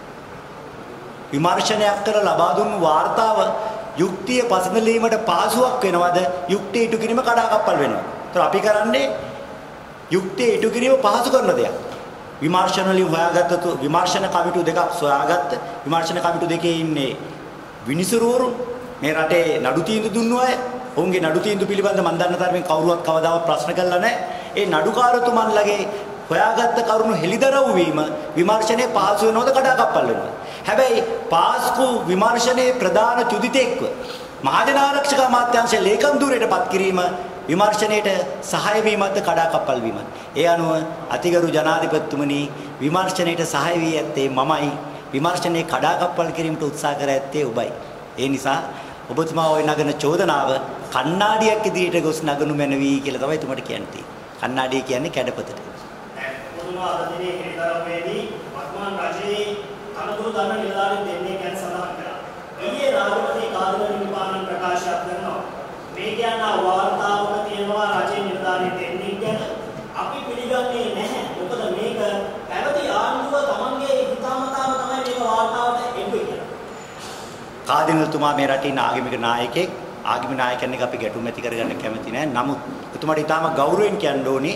Speaker 1: විමර්ශනයක් කර ලබා දුන්නු වාර්තාව යුක්තිය පසඳලීමට පාසුවක් වෙනවද? යුක්තිය ඉටු කිරීම කඩාකප්පල් වෙනවද? ඒතර අපි කරන්නේ යුක්තිය ඉටු කිරීම පහසු කරන දෙයක්. විමර්ශන වලින් හොයාගත්ත විමර්ශන කමිටු දෙකක් සොයාගත්ත විමර්ශන කමිටු දෙකේ ඉන්නේ විනිසුරුවරු මේ රටේ නඩු තීන්දුව දුන්නු අය. ඔවුන්ගේ නඩු තීන්දුව පිළිබඳ මම දන්න තරමින් කවුරුවත් කවදාවත් ප්‍රශ්න කළා නැහැ. ඒ නඩුකාරතුමන්ලගේ හොයාගත්ත කරුණු හෙළිදරව් වීම විමර්ශනයේ පහසු වෙනවද කඩාකප්පල් වෙනවද? හැබැයි පාස්කු විමර්ශනයේ ප්‍රධාන චුදිතෙක්ව මහජන ආරක්ෂක අමාත්‍යාංශයේ ලේකම් ධුරයටපත් කිරීම විමර්ශනයේට සහාය වීමත් කඩාකප්පල් වීමත්. ඒ අනුව අතිගරු ජනාධිපතිතුමනි විමර්ශනයේට සහාය වී ඇත්තේ මමයි. විමර්ශනයේ කඩාකප්පල් කිරීමට උත්සාහ කර ඇත්තේ ඔබයි. ඒ නිසා ඔබතුමා ওই නගන චෝදනාව කණ්ණාඩියක් ඉදිරියට ගොස් නගනු මැනවි කියලා තමයි තුමට කියන්නේ. කණ්ණාඩිය කියන්නේ කැඩපතට.
Speaker 3: ඔබතුමා අද දිනේ හේතරමේදී වර්තමාන රජයේ කනතුරු දන්න නිලධාරීන් දෙන්නේ ගැන සඳහන් කළා. ඊයේ රාජපති කාර්යාලය නිපාතන ප්‍රකාශයක් කරනවා. මේ කියන වාර්තාවක තියෙනවා රජයේ නිලධාරීන් දෙන්නේ ගැන අපි පිළිගන්නේ නැහැ. මොකද මේක පැවති ආණ්ඩුව තමන්ගේ හිතාමතාම තමයි මේක වාර්තාවට එන්නේ කියලා.
Speaker 1: කාදිනතුමා මේ රටේ ආගමික නායකයෙක්. ආගමික නායකයන් එක අපි ගැටුම් ඇති කරගන්න කැමති නැහැ. නමුත් එතුමාට ඊටාම ගෞරවයෙන් කියන්න ඕනේ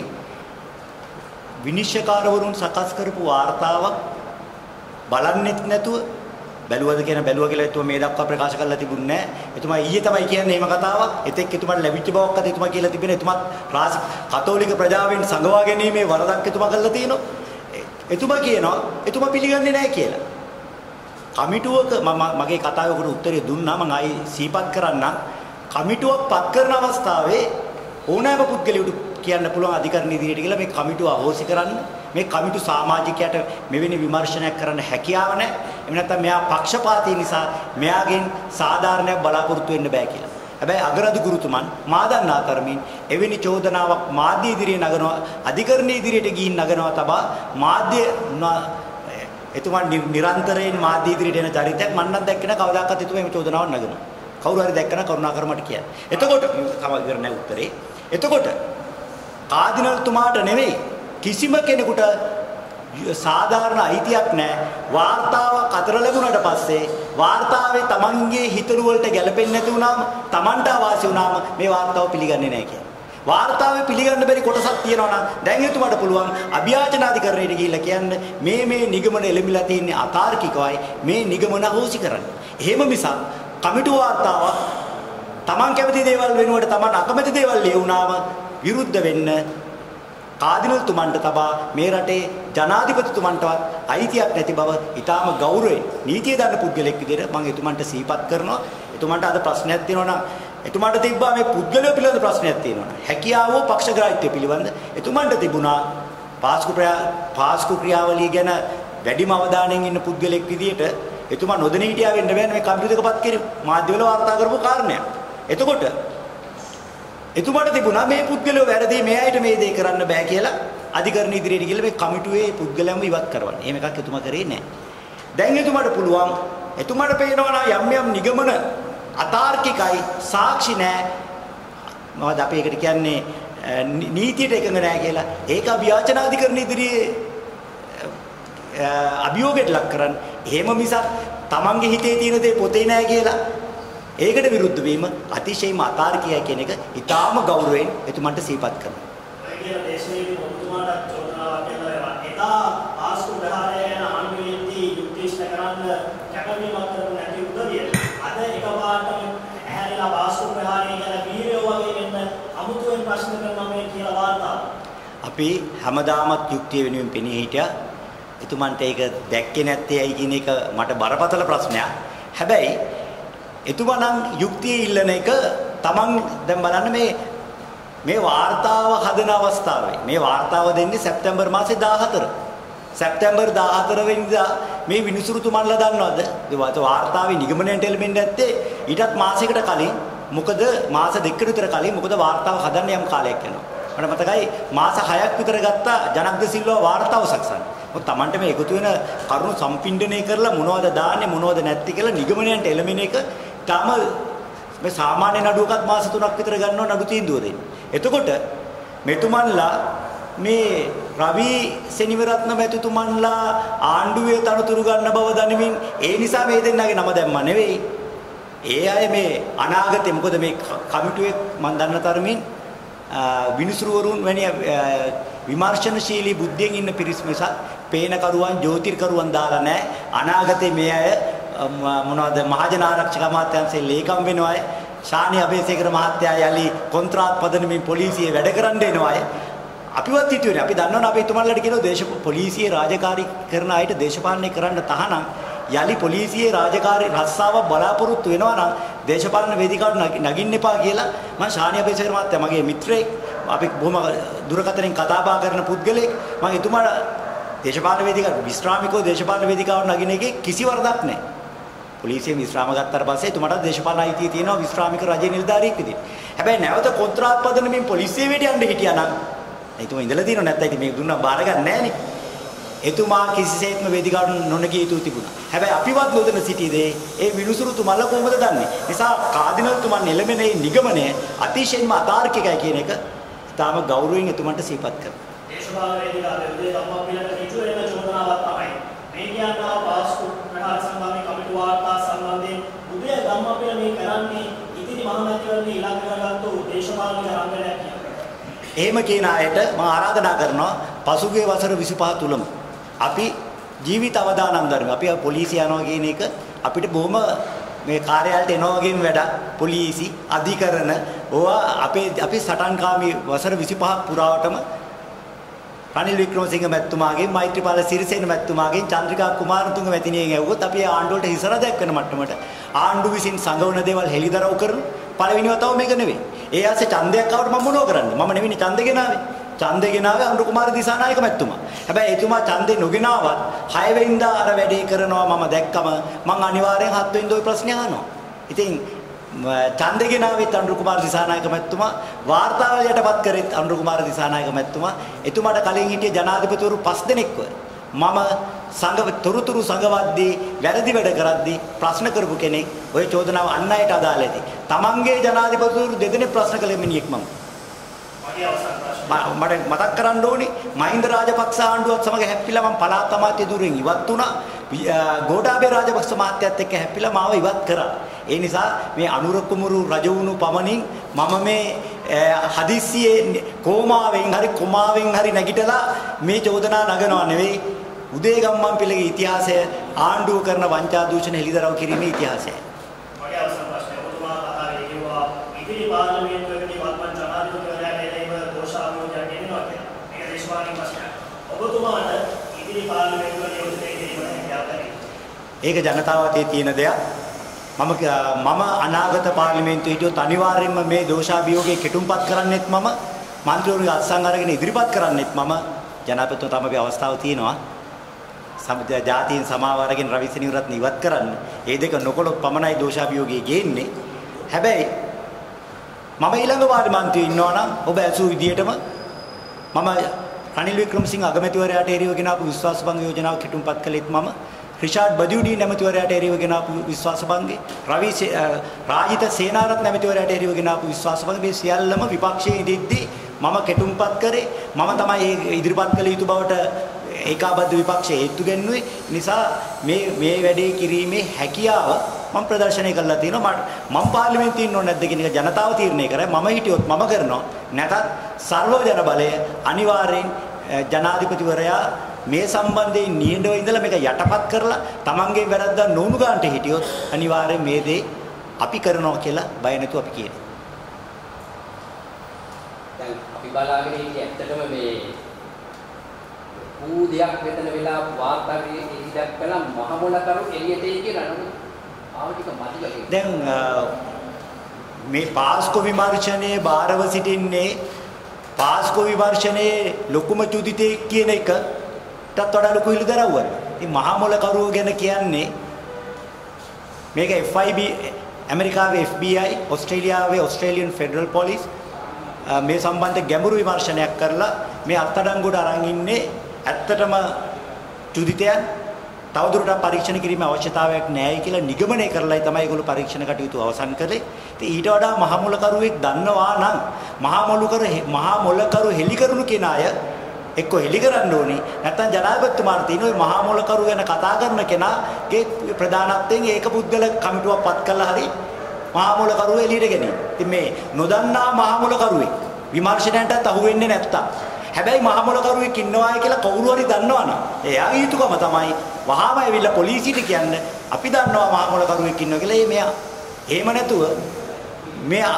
Speaker 1: විනිශ්චයකාරවරුන් සකස් කරපු වාර්තාවක් බලන්නෙත් නැතුව බැලුවද කියන බැලුවා කියලා එතුමා මේ දක්වා ප්‍රකාශ කරලා තිබුණේ නැහැ. එතුමා ඊයේ තමයි කියන්නේ එහෙම කතාවක්. එතෙක් එතුමාට ලැබිච්ච බවක් අත එතුමා කියලා තිබෙන එතුමා රාජ කතෝලික ප්‍රජාවෙන් සංගවා ගැනීමේ වරදක් එතුමා කළා තියෙනවා. එතුමා කියනවා එතුමා පිළිගන්නේ නැහැ කියලා. කමිටුවක මම මගේ කතාවකට උත්තරේ දුන්නා. මම ආයි සීපත් කරන්නම්. කමිටුවක් පත් කරන අවස්ථාවේ ඕනෑම පුද්ගලයෙකුට කියන්න පුළුවන් අධිකරණ ඉදිරියට ගිහලා මේ කමිටුව අහෝසි කරන්න මේ කමිටු සමාජිකයට මෙවැනි විමර්ශනයක් කරන්න හැකියාව නැහැ. එහෙම නැත්නම් මෙයා පක්ෂපාතී නිසා මෙයාගෙන් සාධාරණයක් බලාපොරොත්තු වෙන්න බෑ කියලා. හැබැයි අගරදු ගුරුතුමන් මා දන්නා තරමින් එවැනි චෝදනාවක් මාධ්‍ය ඉදිරියේ නගනවා, අධිකරණ ඉදිරියට ගිහින් නගනවා තබා මාධ්‍ය එතුමා නිරන්තරයෙන් මාධ්‍ය ඉදිරියට එන චරිතයක් මම නම් දැක්කේ නැහැ කවදාකවත් එතුමා මේ චෝදනාවක් නගනවා. කවුරු හරි දැක්කම කරුණාකර මට කියන්න. එතකොට තමයි කරන්නේ උත්තරේ. එතකොට කාදිනල්තුමාට නෙවෙයි කිසිම කෙනෙකුට සාධාරණ අයිතියක් නැහැ. වාර්තාවක් අතර ලැබුණාට පස්සේ වාර්තාවේ Tamanගේ හිතළු වලට ගැලපෙන්නේ නැති වුණාම Tamanට අවාසි වුණාම මේ වාර්තාව පිළිගන්නේ නැහැ කියන්නේ. වාර්තාවේ පිළිගන්න බැරි කොටසක් තියෙනවා නම් දැන් එතුමාට පුළුවන් අභියාචනාධිකරණයට ගිහිල්ලා කියන්න මේ මේ නිගමන එළඹිලා තියෙන්නේ අතාර්කිකවයි මේ නිගමන හොසි කරන්න. එහෙම මිසක් කමිටු වාර්තාවක් Taman කැමති දේවල් වෙනුවට Taman අකමැති දේවල් ලියුණාම විරුද්ධ වෙන්න කාදිනල්තුමන්ට තබා මේ රටේ ජනාධිපතිතුමන්ටවත් අයිතියක් නැති බව ඊටාම ගෞරවයෙන් නීතිය දන්න පුද්ගලෙක් විදිහට මම එතුමන්ට සිහිපත් කරනවා. එතුමන්ට අද ප්‍රශ්නයක් තියෙනවා නම් එතුමන්ට තිබ්බා මේ පුද්ගලයා පිළිබඳ ප්‍රශ්නයක් තියෙනවා. හැකියාව පක්ෂග්‍රාහීත්වය පිළිබඳ එතුමන්ට තිබුණා පාස්කු පාස්කු ක්‍රියාවලිය ගැන වැඩිම අවධානයෙන් ඉන්න පුද්ගලෙක් විදිහට එතුමා නොදැන හිටියා වෙන්න බෑනේ මේ කම්පියුටර් එකපත් කිරීම මාධ්‍යවල වාර්තා කරපු කාරණයක්. එතකොට එතුමාට තිබුණා මේ පුද්ගලයෝ වැරදි මේ අයට මේ දේ කරන්න බෑ කියලා අධිකරණ ඉදිරියට ගිහලා මේ කමිටුවේ පුද්ගලයන්ව ඉවත් කරවන්න. එහෙම එකක් එතුමා කරේ නැහැ. දැන් එතුමාට පුළුවන් එතුමාට පේනවා යම් යම් නිගමන අතාර්කිකයි සාක්ෂි නැහැ. මොකද අපි ඒකට කියන්නේ නීතියට එකඟ නැහැ කියලා. ඒක අභියාචනාධිකරණ ඉදිරියේ අභියෝගයට ලක් කරන්න. එහෙම මිසක් Tamange හිතේ තියෙන දේ පොතේ නැහැ කියලා ඒකට විරුද්ධ වීම අතිශයින්ම අතාර්කිකයි කියන එක ඊටාම ගෞරවයෙන් එතුමන්ට සිහිපත් කරනවා.
Speaker 3: ඒ කියන දේශනයේදී ඔබතුමාට චෝදනාවක් කරනවා. එදා ආස්කු ප්‍රහාරය යන ආණ්ඩුවේදී යුක්තිෂ්ඨ කරන්න කැපවීමක් කරන නැති උදවිය. අද එකපාරටම ඇහැරිලා ආස්කු ප්‍රහාරය ගැන වීරයෝ වගේ වෙන්න අමුතුවෙන් ප්‍රශ්න කරනවා මේ කියලා වාර්තා.
Speaker 1: අපි හැමදාමත් යුක්තිය වෙනුවෙන් පෙනී හිටියා. එතුමන්ට ඒක දැක්කේ නැත්තේ ඇයි කියන එක මට බරපතල ප්‍රශ්නයක්. හැබැයි එතුමා නම් යුක්තිය ඉල්ලන එක Taman දැන් බලන්න මේ මේ වාර්තාව හදන අවස්ථාවේ මේ වාර්තාව දෙන්නේ සැප්තැම්බර් මාසේ දාහතර. සැප්තැම්බර් දාහතර වෙනිදා මේ විනිසුරුතුමන්ලා දන්නවද? ඒ වාර්තාවේ නිගමනයට එළඹෙන්නේ නැත්තේ ඊටත් මාසයකට කලින්. මොකද මාස දෙකකට විතර කලින් මොකද වාර්තාව හදන්න යම් කාලයක් යනවා. මට මතකයි මාස හයක් විතර ගත්තා ජනක්ද සිල්වා වාර්තාව සකසන්න. මොකද Tamanට මේ එකතු වෙන කරුණු සම්පින්ඩණය කරලා මොනවද දාන්නේ මොනවද නැත්තේ කියලා නිගමනයට එළඹෙන එක තම මේ සාමාන්‍ය නඩුවකත් මාස තුනක් විතර ගන්නව නඩු තීන්දුව දෙන්න. එතකොට මෙතුමන්ලා මේ රවි සෙනිවරත්න මැතිතුමන්ලා ආණ්ඩුවේ තනතුරු ගන්න බව දනිමින් ඒ නිසා මේ දෙන්නගේ නම දැම්මා නෙවෙයි. ඒ අය මේ අනාගතේ මොකද මේ කමිටුවේ මම දන්න තරමින් විනිසුරුවරුන් වැනි විමර්ශනශීලී බුද්ධියෙන් ඉන්න පිරිස් මිසක් පේන කරුවන් ජෝතිර්කරුවන් දාලා නැහැ. අනාගතේ මේ අය මොනවද මහජන ආරක්ෂක අමාත්‍යාංශයේ ලේකම් වෙනවා. ශානි අබේසේකර මහත්තයා යලි කොන්ත්‍රාත් පදනමින් පොලිසියේ වැඩ කරන්න එනවා. අපිවත් හිතුවේ අපි දන්නවනේ අපි තුමන්ලට කියනවා දේශ පොලිසියේ රාජකාරී කරන අයට දේශපාලනය කරන්න තහනම් යලි පොලිසියේ රාජකාරී රස්සාවක් බලාපොරොත්තු වෙනවා නම් දේශපාලන වේදිකාවට නගින්න එපා කියලා මම ශානි අබේසේකර මහත්තයා මගේ මිත්‍රයෙක් අපි බොහොම දුරකථනයෙන් කතා බහ කරන පුද්ගලෙක් මම එතුමාට දේශපාලන වේදිකාවට විශ්‍රාමිකව දේශපාලන වේදිකාවට නගින එකේ කිසි වරදක් නැහැ. පොලිසියෙන් විශ්‍රාම ගත්තාට පස්සේ එතුමාට දේශපාලන අයිතිය තියෙනවා විශ්‍රාමික රජයේ නිලධාරියෙක් විදිහට. හැබැයි නැවත කොන්ත්‍රාත් පදනමින් පොලිසිය වෙට යන්න හිටියා නම් එතුමා ඉඳලා තියෙනව නැත්නම් ඉතින් මේක දුන්නා බාර ගන්න නැහනේ. එතුමා කිසිසේත්ම වේදිකාවට නොනගිය යුතු තිබුණා. හැබැයි අපිවත් නොදැන සිටියේදී ඒ විනුසුරුතුමල්ලා කොහොමද දන්නේ? නිසා කාදිනල්තුමන් එළමෙන මේ නිගමනය අතිශයින්ම අතාර්කිකයි කියන එක තාම ගෞරවයෙන් එතුමන්ට සිහිපත් කරනවා.
Speaker 3: දේශපාලන වේදිකාවේ උදේ ධම්මා පිළිවෙල කිචු වෙන චෝදනාවක් තමයි. මේ කියනවා පාස්කු ප්‍රහාර සම්බන්ධයෙන් කමිටු වාර්තා සම්බන්ධයෙන් උදේ ධම්මා පිළිවෙල මේ කරන්නේ ඉතිරි මහමැතිවරණේ ඉලක්ක කරගත්තු දේශපාලනික රංගනයක් කියලා.
Speaker 1: එහෙම කියන අයට මම ආරාධනා කරනවා පසුගිය වසර විසිපහ තුලම අපි ජීවිත අවදානම් ධර්ම අපි පොලිසිය යනවා කියන එක අපිට බොහොම මේ කාර්යාලයට එනවා වගේම වැඩ පොලිසි අධිකරණ ඕවා අපේ අපි සටන්කාමී වසර විසිපහ පුරාවටම රනිල් වික්‍රමසිංහ මැතිතුමාගේ මෛත්‍රීපාල සිරිසේන මැතිතුමාගේ චන්ද්‍රිකා කුමාරතුංග මැතිණියන් ඇව්වොත් අපි ආණ්ඩුවට හිසර දැක්වෙන මට්ටමට ආණ්ඩු විසින් සංගවන දේවල් හෙළිදරව් කරන පළවෙනි වතාව මේක නෙවෙයි. ඒ ආසේ ඡන්දයක් ආවට මම මොනව කරන්නේ? මම නෙවෙයි ඡන්ද ගෙනාවේ. ඡන්දේ ගෙනාවේ අනුර කුමාර දිසානායක මැතිතුමා. හැබැයි එතුමා ඡන්දේ නොගෙනාවත් හය වෙනිදා අර වැඩේ කරනවා මම දැක්කම මම අනිවාර්යෙන් හත් වෙනිදා ওই ප්‍රශ්නේ අහනවා. ඉතින් ඡන්දේ ගෙනාවෙත් අනුර කුමාර දිසානායක මැතිතුමා, වාර්තාවල යටපත් කරෙත් අනුර කුමාර දිසානායක මැතිතුමා. එතුමාට කලින් හිටිය ජනාධිපතිවරු පස් දෙනෙක්ව මම සංගව තොරතුරු සංගවද්දී වැරදි වැඩ කරද්දී ප්‍රශ්න කරපු කෙනෙක්. ඔය චෝදනාව අන් අයට අදාළ ඇති. තමන්ගේ ජනාධිපතිවරු දෙදෙනෙක් ප්‍රශ්න කළ මිනිහෙක් මම. මට මතක් කරන්න ඕනේ මහින්ද රාජපක්ෂ ආණ්ඩුවත් සමග හැප්පිලා මම පළාත් අමාත්‍ය ධුරයෙන් ඉවත් වුණා. ගෝඨාභය රාජපක්ෂ මහත්තයත් එක්ක හැප්පිලා මාව ඉවත් කරා. ඒ නිසා මේ අනුර කුමරු රජ වුණු පමණින් මම මේ හදිස්සියේ කොමාවෙන් හරි කොමාවෙන් හරි නැගිටලා මේ චෝදනා නගනවා නෙවෙයි. උදේ ගම්මන් පිළගේ ඉතිහාසය ආණ්ඩුව කරන වංචා දූෂණ හෙළිදරව් කිරීමේ ඉතිහාසය.
Speaker 3: මගේ අවසන් ප්‍රශ්නය ඔබතුමා කතාවේ කිව්වා ඉදිරි පාර්ලිමේන්තුවේදී වත්මන් ජනාධිපතිවරයා එළෙම දෝෂාරෝපණයක් ගෙනෙනවා කියලා. මේක දේශපාලනික ප්‍රශ්නයක්. ඔබතුමාට ඉදිරි පාර්ලිමේන්තුව නියෝජනය කිරීමට හැකියාව ලැබෙනවා. ඒක ජනතාව අතේ තියෙන දෙයක්. මම මම අනාගත පාර්ලිමේන්තුවේ හිටියොත් අනිවාර්යයෙන්ම මේ දෝෂාභියෝගය කෙටුම්පත් කරන්නෙත් මම, මන්ත්‍රීවරුන්ගේ අත්සන් අරගෙන ඉදිරිපත් කරන්නෙත් මම. ජනාධිපතිතුමා තමයි අවස්ථාව තියෙනවා. සමිතිය ජාතීන් සමාව අරගෙන රවිසිනිවරත්න ඉවත් කරන්න. ඒ දෙක නොකොලොත් පමණයි දෝෂාභියෝගය ගේන්නේ. හැබැයි මම ඊළඟ පාර්ලිමේන්තුවේ ඉන්නවා නම් ඔබ ඇසූ විදියටම මම රනිල් වික්‍රමසිංහ අගමැතිවරයාට එරෙහිව ගෙන ආපු විශ්වාසභංග යෝජනාව කෙටුම්පත් කළෙත් මම. රිෂාඩ් බදියුඩි නැමැතිවරයාට එරෙහිව ගෙන ආපු විශ්වාසභංගේ, රවි රාජිත සේනාරත්න නැමැතිවරයාට එරෙහිව ගෙන ආපු විශ්වාසභංගේ මේ සියල්ලම විපක්ෂයේ ඉදිද්දී මම කෙටුම්පත් කරේ. මම තමයි ඒ ඉදිරිපත් කළ යුතු බවට ඒකාබද්ධ විපක්ෂයේ හේතු ගන්නුවේ. නිසා මේ මේ වැඩේ කිරීමේ හැකියාව මම ප්‍රදර්ශනය කළා තියෙනවා. මම පාර්ලිමේන්තුවේ ඉන්නව නැද්ද කියන එක ජනතාව තීරණය කරයි. මම හිටියොත් මම කරනවා. නැතත් සර්ව ජන බලය අනිවාර්යෙන් ජනාධිපතිවරයා මේ සම්බන්ධයෙන් නියඬව ඉඳලා මේක යටපත් කරලා තමන්ගේ වැරද්ද නොඋණු ගන්නට හිටියොත් අනිවාර්යෙන් මේ දේ අපි කරනවා කියලා බය නැතුව අපි කියනවා.
Speaker 4: දැන් අපි බලාගෙන ඉන්නේ ඇත්තටම මේ ඌ දෙයක් මෙතන වෙලා වාර්තාවේ ඉදිරියක් කළා මහමොලකරු එළියට එයි කියලා නේද? ආවටික මදිලා.
Speaker 1: දැන් මේ පාස්කෝ විමර්ශනයේ බාරව සිටින්නේ පාස්කෝ විමර්ශනයේ ලොකුම චුදිතේ කියන එකටත් වඩා ලොකු හිලිදරව්වක්. ඉතින් මහමොලකරුව ගැන කියන්නේ මේක එෆ් ආයි බී ඇමරිකාවේ එෆ් බී ආයි, ඕස්ට්‍රේලියාවේ ඕස්ට්‍රේලියන් ෆෙඩරල් පොලිස් මේ සම්බන්ධ ගැඹුරු විමර්ශනයක් කරලා මේ අත්අඩංගුවට අරන් ඉන්නේ. ඇත්තටම චුදිතයන් තවදුරටත් පරීක්ෂණ කිරීමේ අවශ්‍යතාවයක් නැහැ කියලා නිගමනය කරලායි තමයි ඒගොල්ලෝ පරීක්ෂණ කටයුතු අවසන් කළේ. ඉතින් ඊට වඩා මහා මොලකරුවෙක් දන්නවා නම් මහා මොලකරු මහා මොලකරු හෙලි කරුණු කියන අය එක්ක හෙලි කරන්න ඕනේ. නැත්නම් ජනාධිපතිතුමාට තියෙන ওই මහා මොලකරු ගැන කතා කරන කෙනාගේ ප්‍රධානත්වයෙන් ඒක පුද්ගල කමිටුවක් පත් කළා හරි මහා මොලකරුව එළියට ගෙනියන. ඉතින් මේ නොදන්නා මහා මොලකරුවෙක් විමර්ශනයටත් අහු වෙන්නේ නැත්තම් හැබැයි මහා මොලකරුවෙක් ඉන්නවා කියලා කවුරු හරි දන්නවනම් එයාගේ යුතුයකම තමයි වහාම ඇවිල්ලා පොලිසියට කියන්න අපි දන්නවා මහා මොලකරුවෙක් ඉන්නවා කියලා. ඒ මෙයා එහෙම නැතුව මෙයා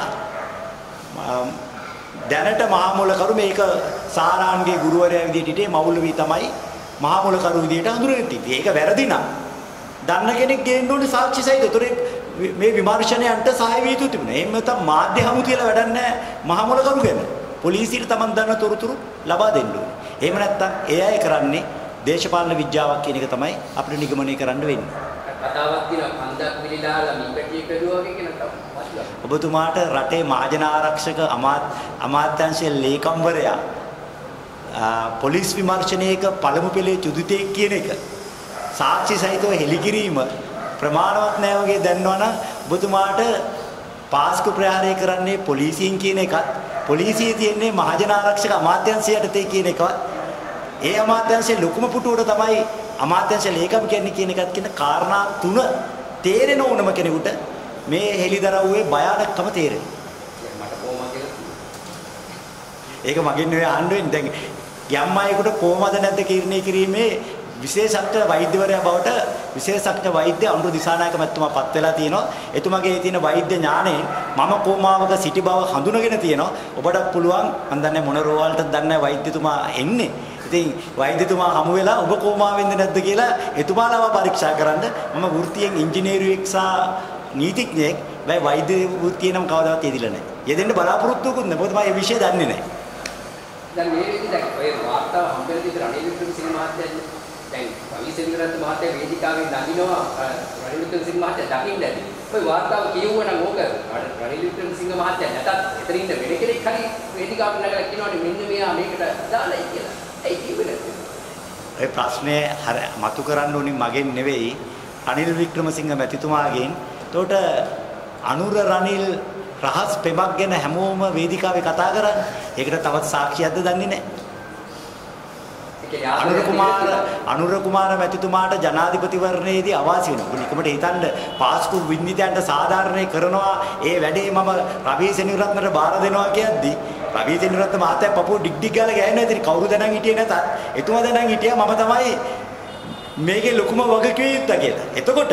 Speaker 1: දැනට මහා මොලකරු මේක සාරාන්ගේ ගුරුවරයා විදිහට හිටියේ මවුලවි තමයි මහා මොලකරු විදිහට හඳුනගෙන තිබ්බේ. ඒක වැරදි නම් දන්න කෙනෙක් ගේන්න ඕනේ සාක්ෂි සහිත. ඒතොර මේ විමර්ශනයන්ට සහාය විය යුතු තිබුණා. එහෙම නැත්නම් මාධ්‍ය හමු කියලා වැඩක් නැහැ මහා මොලකරු ගැන. පොලිසියට තමන් දන්න තොරතුරු ලබා දෙන්න ඕනේ. එහෙම නැත්නම් ඒ අය කරන්නේ දේශපාලන විද්‍යාවක් කියන එක තමයි අපිට නිගමනය කරන්න වෙන්නේ.
Speaker 4: කතාවක් තියෙනවා කන්දක් පිළිදාලා මිපැටිය කරුවා වගේ කියන කතාවක්.
Speaker 1: ඔබතුමාට රටේ මහජන ආරක්ෂක අමාත්‍යාංශයේ ලේකම්වරයා පොලිස් විමර්ශනයක පළමු පෙළේ චුදිතෙක් කියන එක සාක්ෂි සහිතව හෙළිකිරීම ප්‍රමාණවත් නැහැ වගේ දන්නවනම් ඔබතුමාට පාස්කු ප්‍රහාරය කරන්නේ පොලිසියෙන් කියන එකත් පොලිසියේ තියෙන්නේ මහජන ආරක්ෂක අමාත්‍යාංශයට කියන එකවත් ඒ අමාත්‍යාංශයේ ලොකුම පුටුවට තමයි අමාත්‍යාංශ ලේකම් කියන්නේ කියන එකත් කියන කාරණා තුන තේරෙන ඕනම කෙනෙකුට මේ හෙලිදරව්වේ භයානකම තේරෙනවා.
Speaker 4: මට කොහොමද කියලා
Speaker 1: ඒක මගෙන් නෙවෙයි අහන්න වෙන්නේ. දැන් යම් අයෙකුට කොහොමද නැද්ද කිරණේ කිරීමේ විශේෂඥ වෛද්‍යවරයා බවට විශේෂඥ වෛද්‍ය අනුර දිසානායක මැතිතුමා පත් වෙලා තියෙනවා. එතුමාගේ තියෙන වෛද්‍ය ඥාණයෙන් මම කොමාවක සිටි බව හඳුනගෙන තියෙනවා. ඔබට පුළුවන් මම දන්නේ මොන රෝගවලටද දන්නේ වෛද්‍යතුමා එන්නේ. ඉතින් වෛද්‍යතුමා හමු වෙලා ඔබ කොමාවෙන්ද නැද්ද කියලා එතුමාලව පරීක්ෂා කරන්න මම වෘත්තියෙන් ඉංජිනේරුවෙක් සහ නීතිඥයෙක් බයි වෛද්‍ය වෘත්තිය නම් කවදාවත් යෙදිලා නැහැ. යෙදෙන්න බලාපොරොත්තුකුත් නැහැ. මොකද මම මේ විෂය දන්නේ නැහැ.
Speaker 4: දැන් මේ විදිහට ඔය වාර්තාව හම්බෙලා තිබුණ රනිල් වික්‍රමසිංහ මහත්තයානේ. දැන් රවිසේනරත්න මහත්තයා වේදිකාවේ දකින්නවා රනිල් වික්‍රමසිංහ මහත්තයා දකින්න ඇති. ඔය වාර්තාව කියවුවා නම් ඕක රනිල් වික්‍රමසිංහ මහත්තයා නැතත් එතන ඉන්න වෙන කෙනෙක් හරි වේදිකාවට නගලා කියනවානේ මෙන්න මෙයා මේකට දාලායි කියලා. ඒ කිව්වේ
Speaker 1: ඒ ප්‍රශ්නේ හර මතු කරන්න ඕනි මගෙන් නෙවෙයි රනිල් වික්‍රමසිංහ මැතිතුමාගෙන්. එතකොට අනුර රනිල් රහස් පෙමක් ගැන හැමෝම වේදිකාවේ කතා කරන්නේ. ඒකට තවත් සාක්ෂියක්ද දන්නේ නැහැ. අනුර කුමාර අනුර කුමාර මැතිතුමාට ජනාධිපතිවරණයේදී අවාසි වෙනවා. නිකමට හිතන්න පාස්කු වින්දිතයන්ට සාධාරණේ කරනවා ඒ වැඩේ මම රවී සෙනවිරත්නට බාර දෙනවා කියද්දී රවී සෙනවිරත්න මහත්තයා පපුව ඩිග් ඩිග් ගාලා ගෑනේ නැති කවුරු දැනන් හිටියේ නැතත් එතුමා දැනන් හිටියා මම තමයි මේකේ ලොකුම වගකීම යුත්තා කියලා. එතකොට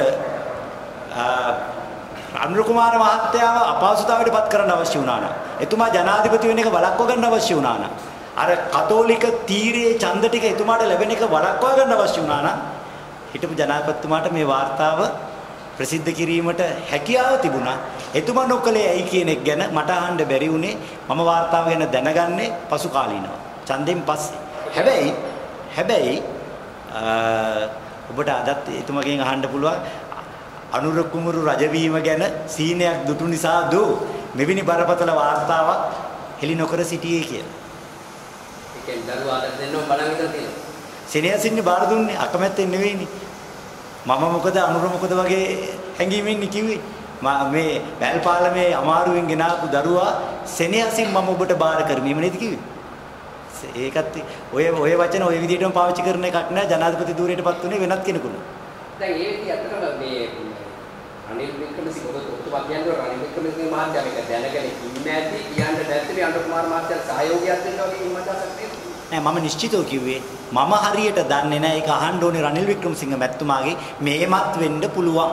Speaker 1: අනුර කුමාර මහත්තයාව අපහසුතාවයට පත් කරන්න අවශ්‍ය වුණා නම් එතුමා ජනාධිපති වෙන එක වළක්වා ගන්න අවශ්‍ය වුණා නම් අර කතෝලික තීරයේ ඡන්ද ටික එතුමාට ලැබෙන එක වළක්වා ගන්න අවශ්‍ය වුණා නම් හිටපු ජනාධිපතිතුමාට මේ වාර්තාව ප්‍රසිද්ධ කිරීමට හැකියාව තිබුණා. එතුමා නොකලේ ඇයි කියන එක ගැන මට අහන්න බැරි වුණේ මම වාර්තාව ගැන දැනගන්නේ පසු කාලීනව. ඡන්දෙන් පස්සේ. හැබැයි හැබැයි ඔබට අදත් එතුමාගෙන් අහන්න පුළුවන් අනුර කුමරු රජවීම ගැන සීනයක් දුටු නිසා දෝ මෙවැනි බරපතල වාර්තාවක් හෙළි නොකර සිටියේ කියලා.
Speaker 4: ඒකෙන් දරුවා ආදර දෙන්නව බලන් ඉඳලා තියෙනවා.
Speaker 1: සෙනෙහසින්නේ බාර දුන්නේ අකමැත්තෙන් නෙවෙයිනේ. මම මොකද අනුර මොකද වගේ හැංගීමෙන් කිව්වේ. මේ වැල්පාලමේ අමාරුවෙන් ගෙනාපු දරුවා සෙනෙහසින් මම ඔබට බාර කරමි. එහෙම නේද කිව්වේ? ඒකත් ඔය ඔය වචන ඔය විදිහටම පාවිච්චි කරන එකක් නෑ ජනාධිපති ධූරයටපත් උනේ වෙනත් කෙනෙකුට.
Speaker 4: දැන් ඒ විදිහ අතරම මේ රනිල් වික්‍රමසිංහ ඔබ ඔබතුමා කියන්නේ රනිල් වික්‍රමසිංහ මහත්තයා මේක දැනගෙන ඉන්නේ නැති කියන්න නැත්නම් අනුර කුමාර මහත්තයාට සහයෝගයක් දෙන්න වගේ එහෙම අදහසක් තියෙනවා.
Speaker 1: නෑ මම නිශ්චිතව කිව්වේ මම හරියට දන්නේ නෑ ඒක අහන්න ඕනේ රනිල් වික්‍රමසිංහ මැතිතුමාගේ මේමත් වෙන්න පුළුවන්.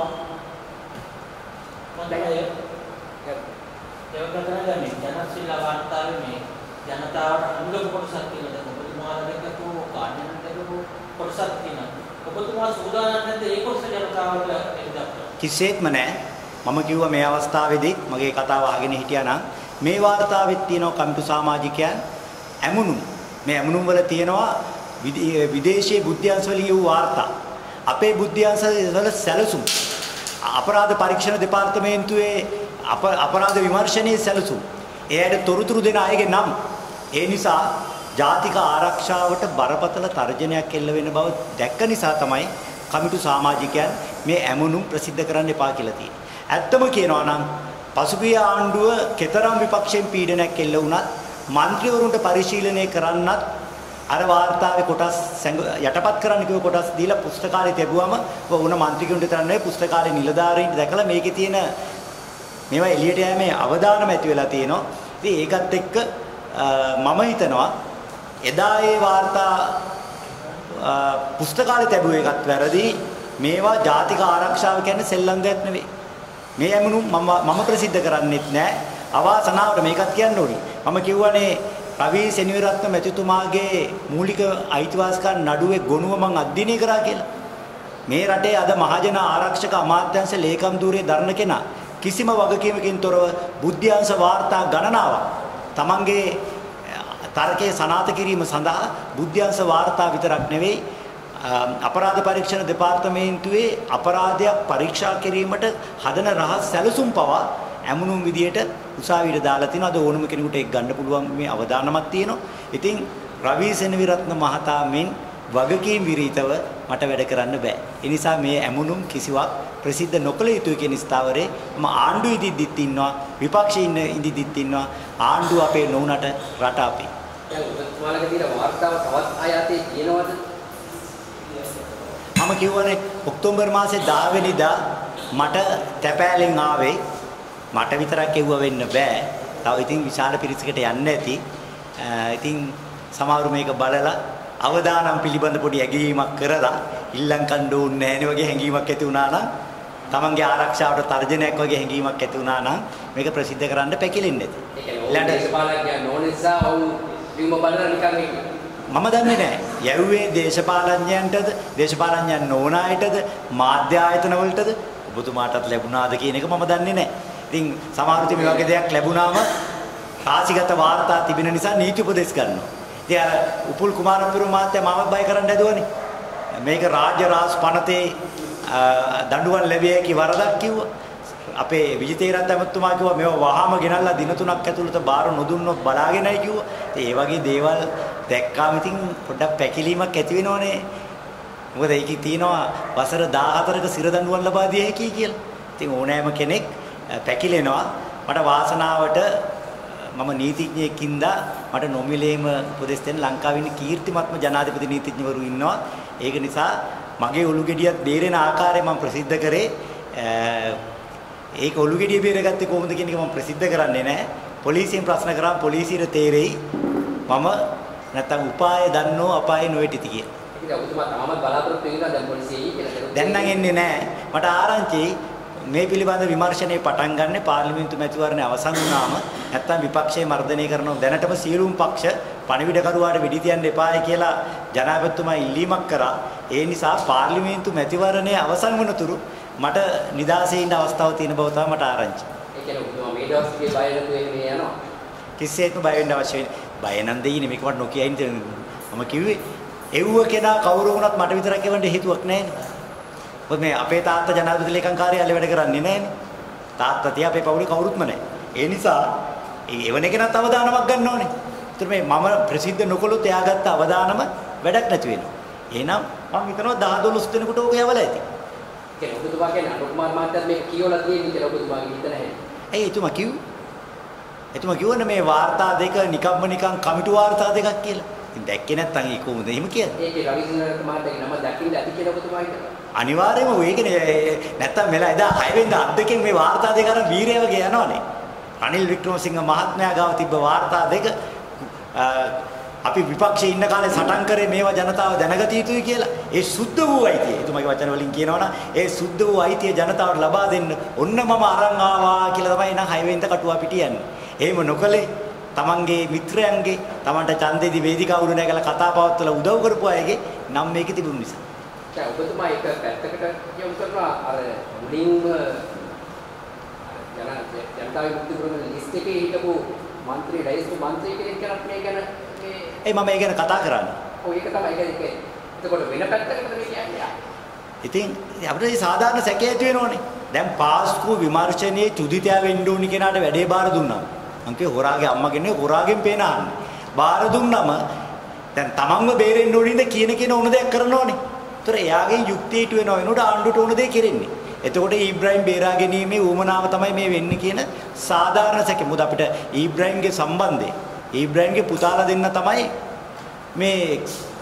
Speaker 5: මම දැන් ඒක කරගන්නේ ජනශීල වාර්තාවේ මේ ජනතාවට අනුලෝම කොටසක් කියලා දැන් ඔබතුමාලා දෙකකෝ කාර්යයන් දෙකකෝ කොටසක් තියෙනවා. ඔබතුමා සූදානම් නැද්ද ඒ කොටස ජනතාවට එක්දක්වන්න?
Speaker 1: කිසිසේත්ම නෑ. මම කිව්වා මේ අවස්ථාවේදී මගේ කතාව අහගෙන හිටියා නම් මේ වාර්තාවෙත් තියෙනවා කම්පිටු සමාජිකයන් ඇමුණුම්. මේ ඇමුණුම් වල තියෙනවා විදේශීය බුද්ධ්‍යංශ වලින් වූ වාර්තා. අපේ බුද්ධ්‍යංශ වල සැලසුම්. අපරාධ පරීක්ෂණ දෙපාර්තමේන්තුවේ අපරාධ විමර්ශනයේ සැලසුම්. එයාට තොරතුරු දෙන අයගේ නම් ඒ නිසා ජාතික ආරක්ෂාවට බරපතල තර්ජනයක් එල්ල වෙන බව දැක්ක නිසා තමයි කමිටු සමාජිකයන් මේ ඇමුණුම් ප්‍රසිද්ධ කරන්න එපා කියලා තියෙන්නේ. ඇත්තම කියනවා නම් පසුගිය ආණ්ඩුව කතරම් විපක්ෂයෙන් පීඩනයක් එල්ල වුණත් മന്ത്രിවරුන්ට පරිශීලනය කරන්නත් අර වාර්තාවේ කොටස් යටපත් කරන්න කිව්ව කොටස් දීලා පුස්තකාලේ තිබුවම වුණ മന്ത്രിකුන්ට තරන්නේ පුස්තකාලේ නිලධාරීන්ට දැකලා මේකේ තියෙන මේවා එළියට යෑමේ අවදානම ඇති වෙලා තියෙනවා. ඉතින් ඒකත් එක්ක මම හිතනවා එදා ඒ වාර්තා පුස්තකාලේ තිබුව එකත් වැරදි. මේවා ජාතික ආරක්ෂාව කියන්නේ සෙල්ලම් දෙයක් නෙවෙයි. මේ ඇමුණුම් මම මම ප්‍රසිද්ධ කරන්නෙත් නෑ. අවාසනාවට මේකත් කියන්න ඕනි. මම කියවනේ රවී සෙනවිරත්න මැතිතුමාගේ මූලික අයිතිවාසිකම් නඩුවේ ගොනුව මම අධ්‍යයනය කරා කියලා. මේ රටේ අද මහජන ආරක්ෂක අමාත්‍යාංශ ලේකම් ධූරයේ දරන කෙනා කිසිම වගකීමකින් තොරව බුද්ධ්‍යංශ වාර්තා ගණනාවක් තමන්ගේ තර්කයේ සනාථ කිරීම සඳහා බුද්ධ්‍යංශ වාර්තා විතරක් නෙවෙයි අපරාධ පරීක්ෂණ දෙපාර්තමේන්තුවේ අපරාධයක් පරීක්ෂා කිරීමට හදන රහස් සැලසුම් පවා ඇමුණුම් විදියට උසාවියට දාලා තිනවා. අද ඕනම කෙනෙකුට ඒක ගන්න පුළුවන් මේ අවදානමක් තියෙනවා. ඉතින් රවී සෙනවිරත්න මහතා මෙන් වගකීම් විරීතව මට වැඩ කරන්න බෑ. ඒ නිසා මේ ඇමුණුම් කිසිවක් ප්‍රසිද්ධ නොකළ යුතුයි කියන ස්ථාවරේ මම ආණ්ඩුව ඉදිද්දිත් ඉන්නවා, විපක්ෂයේ ඉන්න ඉදිද්දිත් ඉන්නවා. ආණ්ඩුව අපේ නොඋනට රට අපේ.
Speaker 4: දැන් ඔබතුමාලගේ තියෙන වාර්තාව තවත් ආයතේ කියනවද?
Speaker 1: මම කියවනේ ඔක්තෝබර් මාසේ දහ වෙනිදා මට තැපෑලෙන් ආවේ. මට විතරක් එව්ව වෙන්න බෑ. තව ඉතින් විශාල පිරිසකට යන්න ඇති. ඉතින් සමහරු මේක බලලා අවදානම් පිළිබඳ පොඩි ඇගීමක් කරලා ඉල්ලම් කණ්ඩ ඕනේ නැහැනේ වගේ හැඟීමක් ඇති වුණා නම් තමන්ගේ ආරක්ෂාවට තර්ජනයක් වගේ හැඟීමක් ඇති වුණා නම් මේක ප්‍රසිද්ධ කරන්න පැකිලෙන්නේ නැති.
Speaker 4: ඒ කියන්නේ දේශපාලනඥයන් නොනිසා ඔව් ලියුම බලලා නිකන්
Speaker 1: මම දන්නේ නැහැ. යැව්වේ දේශපාලඥයන්ටද දේශපාලඥයන් නොවන අයටද මාධ්‍ය ආයතන වලටද ඔබතුමාටත් ලැබුණාද කියන එක මම දන්නේ නැහැ. ඉතින් සමහර විට මේ වගේ දෙයක් ලැබුණාම රාශිගත වාර්තා තිබෙන නිසා නීති උපදෙස් ගන්නවා. ඉතින් අර උපුල් කුමාරපුර මහත්තයා මාව බය කරන්න හැදුවනේ. මේක රාජ්‍ය රාජ් පනතේ දඬුවම් ලැබිය හැකි වරදක් කිව්වා. අපේ විජිතේරත් ඇමතුමා කිව්වා මේව වහාම ගෙනල්ලා දින තුනක් ඇතුළත බාර නොදුන්නොත් බලාගෙනයි කිව්වා. ඉතින් ඒ වගේ දේවල් දැක්කාම ඉතින් පොඩ්ඩක් පැකිලීමක් ඇති වෙනවනේ. මොකද ඒකේ තියෙනවා වසර දාහතරක සිර දඬුවම් ලබා දිය හැකි කියලා. ඉතින් ඕනෑම කෙනෙක් පැකිලෙනවා. මට වාසනාවට මම නීතිඥයෙක්ින්ද මට නොමිලේම උපදෙස් දෙන්න ලංකාවේ ඉන්න කීර්තිමත්ම ජනාධිපති නීතිඥවරු ඉන්නවා. ඒක නිසා මගේ ඔලු ගෙඩියක් බේරෙන ආකාරය මම ප්‍රසිද්ධ කරේ. ඒක ඔලු ගෙඩිය බේරගත්තේ කොහොමද කියන එක මම ප්‍රසිද්ධ කරන්නේ නැහැ. පොලිසියෙන් ප්‍රශ්න කරාම පොලිසියට තේරෙයි මම නැත්තම් උපාය දන්නෝ අපාය නොවැටිති කියලා.
Speaker 4: ඒක ඔබතුමා තාමත් බලාපොරොත්තු වෙනවා දැන් පොලිසියේ කියලා.
Speaker 1: දැන් නම් එන්නේ නැහැ. මට ආරංචි මේ පිළිබඳ විමර්ශනයේ පටන් ගන්න පාර්ලිමේන්තු මැතිවරණය අවසන් වුණාම නැත්තම් විපක්ෂයේ මර්ධනය කරන දැනටම සියලුම පක්ෂ පණිවිඩකරුවාට වෙඩි තියන්න එපායි කියලා ජනාධිපතිතුමා ඉල්ලීමක් කරා. ඒ නිසා පාර්ලිමේන්තු මැතිවරණය අවසන් වනතුරු මට නිදාසේ ඉන්න අවස්ථාවක් තියෙන බව තමයි මට ආරංචි.
Speaker 4: ඒ කියන්නේ ඔබතුමා මේ දවස්වලදී බය නැතුව එන්නේ යනවා.
Speaker 1: කිසිසේත්ම බය වෙන්න අවශ්‍ය වෙන්නේ. බය නම් දෙයිනේ මේක මට නොකිය ඉන්න මම කිව්වේ එව්ව කෙනා කවුරු වුණත් මට විතරක් එවන්න හේතුවක් නැහැනේ. මොකද මේ අපේ තාත්තා ජනාධිපති ලේකම් කාර්යාලේ වැඩ කරන්නේ නැහැනේ. තාත්තා තියා අපේ පවුලේ කවුරුත්ම නැහැ. ඒ නිසා ඒ එවන කෙනත් අවදානමක් ගන්න ඕනේ. ඒතර මේ මම ප්‍රසිද්ධ නොකළොත් එයාගත්ත අවදානම වැඩක් නැති වෙනවා. එහෙනම් මම හිතනවා දහ දොළොස් දෙනෙකුට ඕක යවලා ඇති.
Speaker 4: ඒ ඔබතුමා කියන්නේ අනුක් කුමාර මහත්තයාත් මේක කියවලා තියෙන්නේ කියලා ඔබතුමාගේ හිතන හැටි.
Speaker 1: ඇයි එතුමා කිව්වේ? එතුමා කිව්වනේ මේ වාර්තා දෙක නිකම්ම නිකම් කමිටු වාර්තා දෙකක් කියලා. ඉතින් දැක්කේ නැත්නම් ඒක කොහොමද එහෙම කියන්නේ?
Speaker 4: ඒකේ රවිසිංහ මහත්තයාගේ නම දකින්න ඇති කියලා ඔබතුමා හිතනවා.
Speaker 1: අනිවාර්යයෙන්ම ඒකනේ නැත්තම් මෙලා එදා හය වෙනිදා අත් දෙකෙන් මේ වාර්තා දෙක අරන් වීරය වගේ යනවනේ. රනිල් වික්‍රමසිංහ මහත්මයා ගාව තිබ්බ වාර්තා දෙක අපි විපක්ෂයේ ඉන්න කාලේ සටන් කරේ මේවා ජනතාව දැනගත යුතුයි කියලා. ඒ සුද්ධ වූ අයිතිය. එතුමාගේ වචන වලින් කියනවනම් ඒ සුද්ධ වූ අයිතිය ජනතාවට ලබා දෙන්න ඔන්න මම අරන් ආවා කියලා තමයි නම් හය වෙනිදා කටුවා පිටියන්නේ. එහෙම නොකලේ තමන්ගේ මිත්‍රයන්ගේ තමන්ට ඡන්දෙදි වේදිකාව උඩ නැගලා කතා පවත්වලා උදව් කරපු අයගේ නම් මේකේ තිබුණ නිසා.
Speaker 4: දැන් ඔබතුමා ඒක පැත්තකට යොමු කරනවා අර මුලින්ම ජන ජනතාවේ මුක්ති පුරන ලිස්ට් එකේ හිටපු മന്ത്രി ඩයිස්තු മന്ത്രി කෙනෙක් කරත් මේ ගැන මේ
Speaker 1: ඒ මම ඒ ගැන කතා කරන්නේ.
Speaker 4: ඔව් ඒක තමයි ඒක ඒක. එතකොට වෙන පැත්තකටද මේ කියන්නේ?
Speaker 1: ඉතින් අපිට මේ සාධාරණ සැකය ඇති වෙනෝනේ. දැන් පාස්කු විමර්ශනයේ චුදිතයා වෙන්න ඕනි කෙනාට වැඩේ බාර දුන්නා. මං කිය හොරාගේ අම්මගෙන්නේ හොරාගෙන් පේන ආන්නේ. බාර දුන්නම දැන් තමන්ව බේරෙන්න ඕනින්ද කියන කියන ඕන දෙයක් කරනෝනේ. ඒතර එයාගේ යුක්තිය ඊට වෙනවා වෙනකොට ආණ්ඩුවට ඕන දේ කෙරෙන්නේ. එතකොට ඊබ්‍රාහිම් බේරා ගැනීමේ ඌමනාව තමයි මේ වෙන්නේ කියන සාධාරණ සැකය. මොකද අපිට ඊබ්‍රාහිම්ගේ සම්බන්ධය ඊබ්‍රාහිම්ගේ පුතාලා දෙන්න තමයි මේ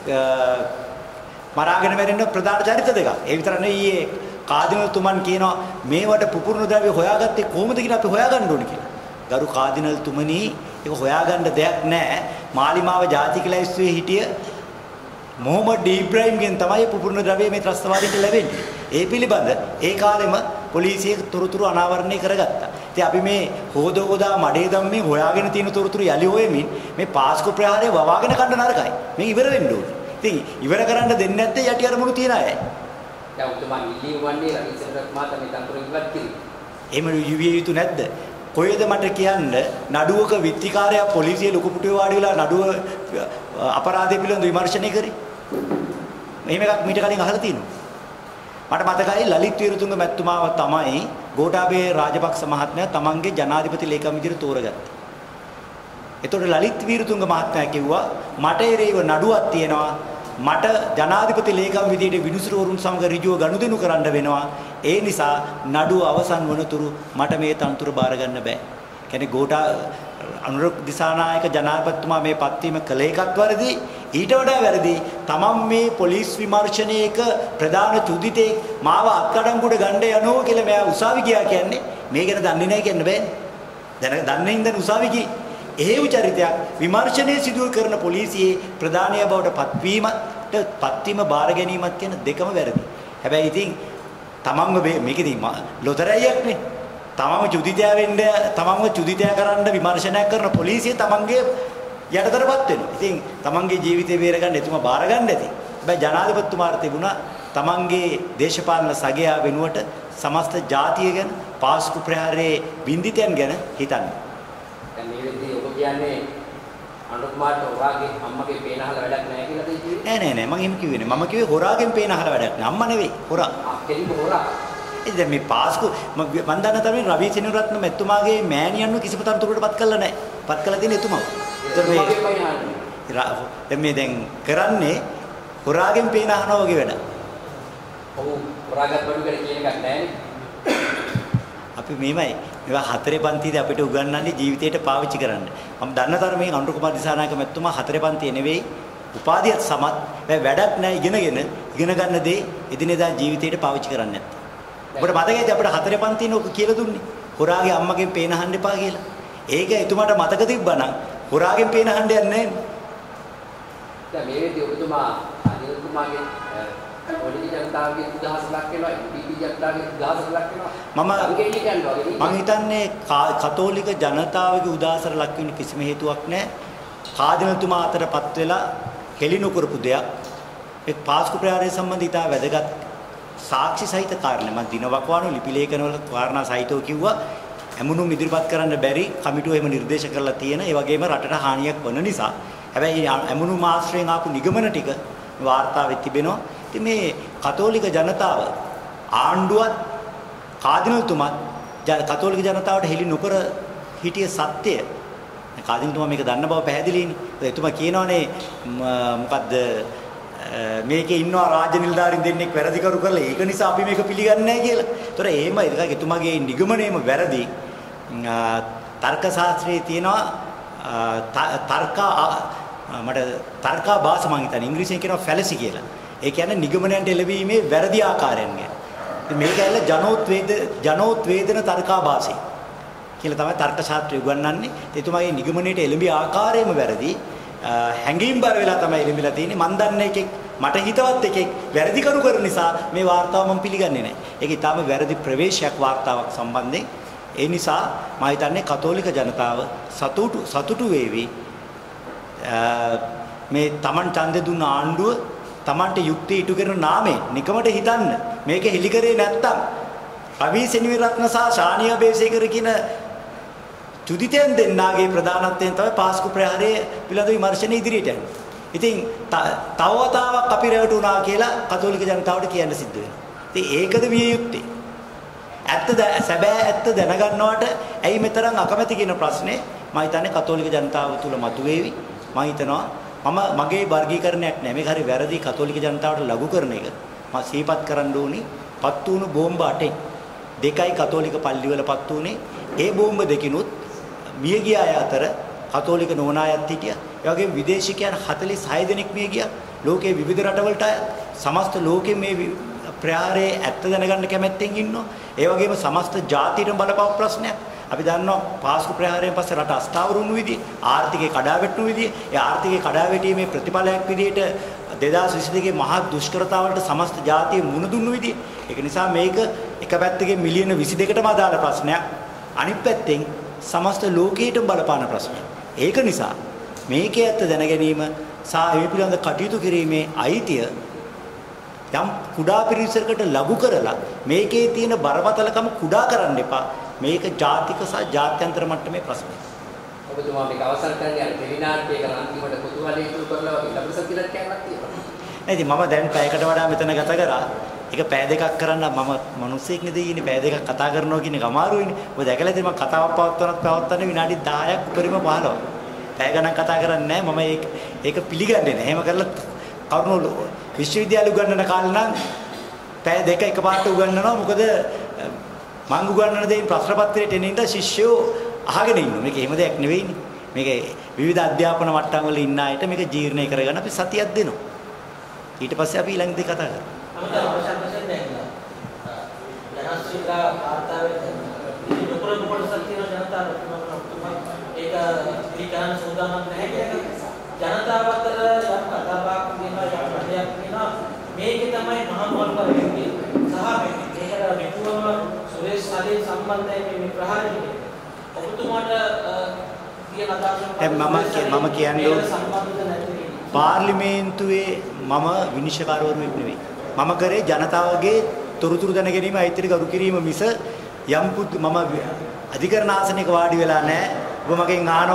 Speaker 1: මරාගෙන මැරෙන්න ප්‍රධාන චරිත දෙක. ඒ විතර නෙවෙයි කාදිනල් තුමන් කියනවා මේවට පුපුරුණු ද්‍රව්‍ය හොයාගත්තේ කොහොමද කියලා අපි හොයාගන්න ඕනේ කියලා. ගරු කාදිනල් තුමනි ඒක හොයාගන්න දෙයක් නැහැ. මාලිමාව ජාතික ලැයිස්තුවේ හිටිය මොහමඩ් ඉබ්‍රාහිම්ගෙන් තමයි පුපුරුණු ද්‍රව්‍ය මේ ත්‍රස්තවාදීන්ට ලැබෙන්නේ. ඒ පිළිබඳ ඒ කාලෙම පොලිසිය තොරතුරු අනාවරණය කරගත්තා. ඉතින් අපි මේ හොද හොදා මඩේ දැම්මේ හොයාගෙන තියෙන තොරතුරු යලි හොයමින් මේ පාස්කු ප්‍රහාරය වවාගෙන කන්න නරකයි. මේක ඉවර වෙන්න ඕනේ. ඉතින් ඉවර කරන්න දෙන්නේ නැත්තේ යටි අරමුණු තියන අය.
Speaker 4: දැන් උතුමන් ඉල්ලීම වන්නේ රවිචන්ද්‍රත් මහතා මේ තනතුර ඉවත් කිරි.
Speaker 1: එහෙම යුවිය යුතු නැද්ද? කොහෙද මට කියන්න නඩුවක විත්තිකාරයා පොලිසිය ලොකු පුටුවේ වාඩි වෙලා නඩුව අපරාධය පිළිබඳ විමර්ශනය කරේ. මෙහෙම එකක් මීට කලින් අහලා තියෙනවා. මට මතකයි ලලිත් වීරතුංග මැතිතුමාව තමයි ගෝඨාභය රාජපක්ෂ මහත්මයා තමන්ගේ ජනාධිපති ලේකම් විදිහට තෝරගත්තේ. එතකොට ලලිත් වීරතුංග මහත්මයා කිව්වා මට එරෙහිව නඩුවක් තියෙනවා. මට ජනාධිපති ලේකම් විදිහට විනිසුරුවරුන් සමග ඍජුව ගනුදෙනු කරන්න වෙනවා. ඒ නිසා නඩුව අවසන් වනතුරු මට මේ තනතුර බාර ගන්න බෑ. කියන්නේ ගෝඨා අනුරක් දිසානායක ජනාධිපතිතුමා මේ පත්වීම කළ එකත් වැරදි. ඊට වඩා වැරදි තමන් මේ පොලිස් විමර්ශනයේක ප්‍රධාන චුදිතේ මාව අත්අඩංගුවට ගන්න යනවා කියලා මෙයා උසාවි ගියා කියන්නේ මේ ගැන දන්නේ නැහැ කියන්න බෑනේ. දැන දන්නේ ඉඳන් උසාවි ගියේ. එහෙව් චරිතයක් විමර්ශනයේ සිදු කරන පොලිසියේ ප්‍රධානිය බවට පත්වීමට පත්වීම බාර ගැනීමත් කියන දෙකම වැරදි. හැබැයි ඉතින් තමන්ව මේකෙදී ලොතරැයියක්නේ. තමන්ව චුදිතයා වෙන්න තමන්ව චුදිතයා කරන්න විමර්ශනයක් කරන පොලිසිය තමන්ගේ යටතටපත් වෙනවා. ඉතින් තමන්ගේ ජීවිතේ බේරගන්න එතුමා බාර ගන්න ඇති. හැබැයි ජනාධිපතිතුමාට තිබුණා තමන්ගේ දේශපාලන සගයා වෙනුවට සමස්ත ජාතිය ගැන පාස්කු ප්‍රහාරයේ බින්දිතයන් ගැන හිතන්න.
Speaker 4: දැන් මේ වෙද්දී ඔබ කියන්නේ අනුකුමාරට හොරාගේ අම්මගේ පේන අහලා වැඩක් නැහැ කියලා දෙයි.
Speaker 1: නෑ නෑ නෑ මම එහෙම කිව්වේ නෑ. මම කිව්වේ හොරාගෙන් පේන අහලා වැඩක් නෑ. අම්මා නෙවෙයි හොරා.
Speaker 4: ආ කෙලින්ම හොරා.
Speaker 1: ඒ දැන් මේ පාස්කු මම දන්න තරමින් රවි සෙනරත්න මෙතුමාගේ මෑණියන්ව කිසිම තනතුරකට පත් කළා නෑ. පත් කළා තියෙන එතුමා. ඒතර මේ දැන් මේ දැන් කරන්නේ හොරාගෙන් පේන අහනවා වගේ වැඩ.
Speaker 4: ඔව් හොරාගත් බඩු ගැන කියන එකක් නෑනේ.
Speaker 1: අපි මේමයි මේවා හතරේ පන්තියේදී අපිට උගන්වන්නේ ජීවිතේට පාවිච්චි කරන්න. මම දන්න තරමේ අනුර කුමාර දිසානායක මැතිතුමා හතරේ පන්තියේ නෙවෙයි උපාධියත් සමත් වැඩක් නැහැ ඉගෙනගෙන ඉගෙන ගන්න දේ එදිනෙදා ජීවිතේට පාවිච්චි කරන්නේ නැත්නම්. ඔබට මතකයිද අපිට හතරේ පන්තියේ ඔක කියලා දුන්නේ? හොරාගේ අම්මගෙන් පේන අහන්න එපා කියලා. ඒක එතුමාට මතක තිබ්බනම් හොරාගෙන් පේන අහන්න යන්නේ නැහැ.
Speaker 4: දැන් මේ වෙද්දී ඔබතුමා අනිල්තුමාගේ පොලිටි ජනතාවගේ උදාහරණ ලක් වෙනවා ඉපිපි ජනතාවගේ උදාහරණ ලක් වෙනවා
Speaker 1: මම මම හිතන්නේ කතෝලික ජනතාවගේ උදාහරණ ලක් වෙන්න කිසිම හේතුවක් නැහැ. කාදිනල්තුමා අතරපත් වෙලා හෙළිනු කරපු දෙයක් ඒ පාස්කු ප්‍රහාරය සම්බන්ධ ඉතා වැදගත් සාක්ෂි සහිත කාරණා. මම දිනවකවානු ලිපි ලේඛනවල කාරණා සහිතව කිව්වා ඇමුණුම් ඉදිරිපත් කරන්න බැරි කමිටුව එහෙම නිර්දේශ කරලා තියෙන. ඒ වගේම රටට හානියක් වන නිසා හැබැයි ඇමුණුම් ආශ්‍රයෙන් ආපු නිගමන ටික වාර්තාවෙත් තිබෙනවා. ඉතින් මේ කතෝලික ජනතාව ආණ්ඩුවත් කාදිනල්තුමත් කතෝලික ජනතාවට හෙළි නොකර හිටිය සත්‍යය කාදිනල්තුමා මේක දන්න බව පැහැදිලිනේ. එතුමා කියනවානේ මොකද්ද මේකේ ඉන්නවා රාජ්‍ය නිලධාරීන් දෙන්නෙක් වැරදිකරු කරලා ඒක නිසා අපි මේක පිළිගන්නේ නැහැ කියලා. ඒතොර එහෙම ඒක එතුමාගේ නිගමනයේම වැරදි. තර්ක ශාස්ත්‍රයේ තියෙනවා තර්ක මට තර්කා භාෂ මං හිතන්නේ ඉංග්‍රීසියෙන් කියනවා ෆැලසි කියලා. ඒ කියන්නේ නිගමනයන්ට එළවීමේ වැරදි ආකාරයන් ගැන. ඉතින් මේක ඇල්ල ජනෝත්වේද ජනෝත්වේදන තර්කා භාෂය කියලා තමයි තර්ක ශාස්ත්‍රය උගන්වන්නේ. එතුමාගේ නිගමනයට එළඹි ආකාරයම වැරදි. හැංගීම්බර වෙලා තමයි එළඹිලා තියෙන්නේ. මන් දන්නේ එකෙක් මට හිතවත් එකෙක් වැරදි කරු කරන නිසා මේ වාර්තාව මම පිළිගන්නේ නැහැ. ඒක ඊටාම වැරදි ප්‍රවේශයක් වාර්තාවක් සම්බන්ධයෙන්. ඒ නිසා මම හිතන්නේ කතෝලික ජනතාව සතුටු සතුටු වේවි. මේ Taman ඡන්දෙ දුන්න ආණ්ඩුව Tamanට යුක්තිය ඉටු කරන නාමයෙන් නිකමට හිතන්න මේක හෙලි කරේ නැත්තම් රවි සෙනවිරත්න සහ ශානියා බේසේකර කියන චුදිතයන් දෙන්නාගේ ප්‍රධානත්වයෙන් තමයි පාස්කු ප්‍රහාරය පිළිබඳ විමර්ශන ඉදිරියට යන්නේ. ඉතින් තව වතාවක් අපි රැවටුණා කියලා කතෝලික ජනතාවට කියන්න සිද්ධ වෙනවා. ඉතින් ඒකද විය යුත්තේ. ඇත්ත සැබෑ ඇත්ත දැනගන්නවට ඇයි මෙතරම් අකමැති කියන ප්‍රශ්නේ මම හිතන්නේ කතෝලික ජනතාව තුල මතුවේවි. මම හිතනවා මම මගේ වර්ගීකරණයක් නෑ මේක හරි වැරදි කතෝලික ජනතාවට ලඝු කරන එක. මම සිහිපත් කරන්න ඕනි පත් වුණු බෝම්බ අටෙන් දෙකයි කතෝලික පල්ලිවල පත් වුණේ. ඒ බෝම්බ දෙකිනුත් මිය ගිය අය අතර කතෝලික නොවන අයත් හිටියා. ඒ වගේම විදේශිකයන් හතළිස් හය දෙනෙක් මිය ගියා. ලෝකයේ විවිධ රටවලට අය සමස්ත ලෝකෙ මේ ප්‍රහාරයේ ඇත්ත දැනගන්න කැමැත්තෙන් ඉන්නවා. ඒ වගේම සමස්ත ජාතියටම බලපාව ප්‍රශ්නයක්. අපි දන්නවා පාස්කු ප්‍රහාරයෙන් පස්සේ රට අස්ථාවරුණු විදිය, ආර්ථිකේ කඩාවැටුණු විදිය, ඒ ආර්ථිකේ කඩාවැටීමේ ප්‍රතිඵලයක් විදියට දෙදාස් විසි දෙකේ මහා දුෂ්කරතාවලට සමස්ත ජාතිය මුහුණ දුන්නු විදිය. ඒක නිසා මේක එක පැත්තකින් මිලියන විසි දෙකටම අදාළ ප්‍රශ්නයක්. අනිත් පැත්තෙන් සමස්ත ලෝකයටම බලපාන ප්‍රශ්නයක්. ඒක නිසා මේකේ ඇත්ත දැන ගැනීම සහ මේ පිළිබඳ කටයුතු කිරීමේ අයිතිය යම් කුඩා පිරිසකට ලඝු කරලා මේකේ තියෙන බරපතලකම කුඩා කරන්න එපා. මේක ජාතික සහ ජාත්‍යන්තර මට්ටමේ ප්‍රශ්නයක්.
Speaker 4: ඔබතුමා මේක අවසන් කරන්නේ අර ටෙලිනාට්‍යයක අන්තිමට කුතුහලයේ ඉතුරු කරලා වගේ ලබසත් කියලා කියන්නත් තියෙනවා.
Speaker 1: නේද මම දැන් පැයකට වඩා මෙතන ගත කරා. ඒක පැය දෙකක් කරන්න මම මිනිස්සෙක් නෙදී ඉන්නේ පැය දෙකක් කතා කරනවා කියන එක අමාරුයිනේ. ඔබ දැකලා ඉතින් මම කතාවක් පවත්වනත් පවත්වන්නේ විනාඩි දහයක් උඩරිම පහළොව. පැය ගණන් කතා කරන්නේ නැහැ. මම ඒක ඒක පිළිගන්නේ නැහැ. එහෙම කරලා කරුණු විශ්වවිද්‍යාල උගන්වන කාලේ නම් පැය දෙක එකපාරට උගන්වනවා. මොකද මං උගන්වන දෙයින් ප්‍රශ්න පත්‍රයට එන ඉඳ ශිෂ්‍යෝ අහගෙන ඉන්නවා. මේක එහෙම දෙයක් නෙවෙයිනේ. මේක විවිධ අධ්‍යාපන මට්ටම් වල ඉන්න අයට මේක ජීර්ණය කරගන්න අපි සතියක් දෙනවා. ඊට පස්සේ අපි ඊළඟ දේ කතා කරමු.
Speaker 5: අමතර ප්‍රශ්න දැන් ජනශ්‍රීලා වාර්තාවේ දුකර දුකර සත්‍යන ජනතාව ඒක පිළිගන්න සූදානම් නැහැ කියන්නේ ජනතාව අතර යම් කතාවක් වෙනවා යම් ප්‍රශ්නයක් වෙනවා මේක තමයි මහා මොල්ක වෙන්නේ සහ මේකට විපුවම සුරේෂ් සාලේ සම්බන්ධයෙන් මේ ප්‍රහාරය ඔබතුමාට කියන අදහස
Speaker 1: මම මම කියන්නේ පාර්ලිමේන්තුවේ මම විනිශ්චයකාරවරුෙක් නෙවෙයි. මම කරේ ජනතාවගේ තොරතුරු දැන ගැනීම අයිතිට ගරු කිරීම මිස යම් මම අධිකරණ ආසනයක වාඩි වෙලා නැහැ. ඔබ මගෙන් අහනවා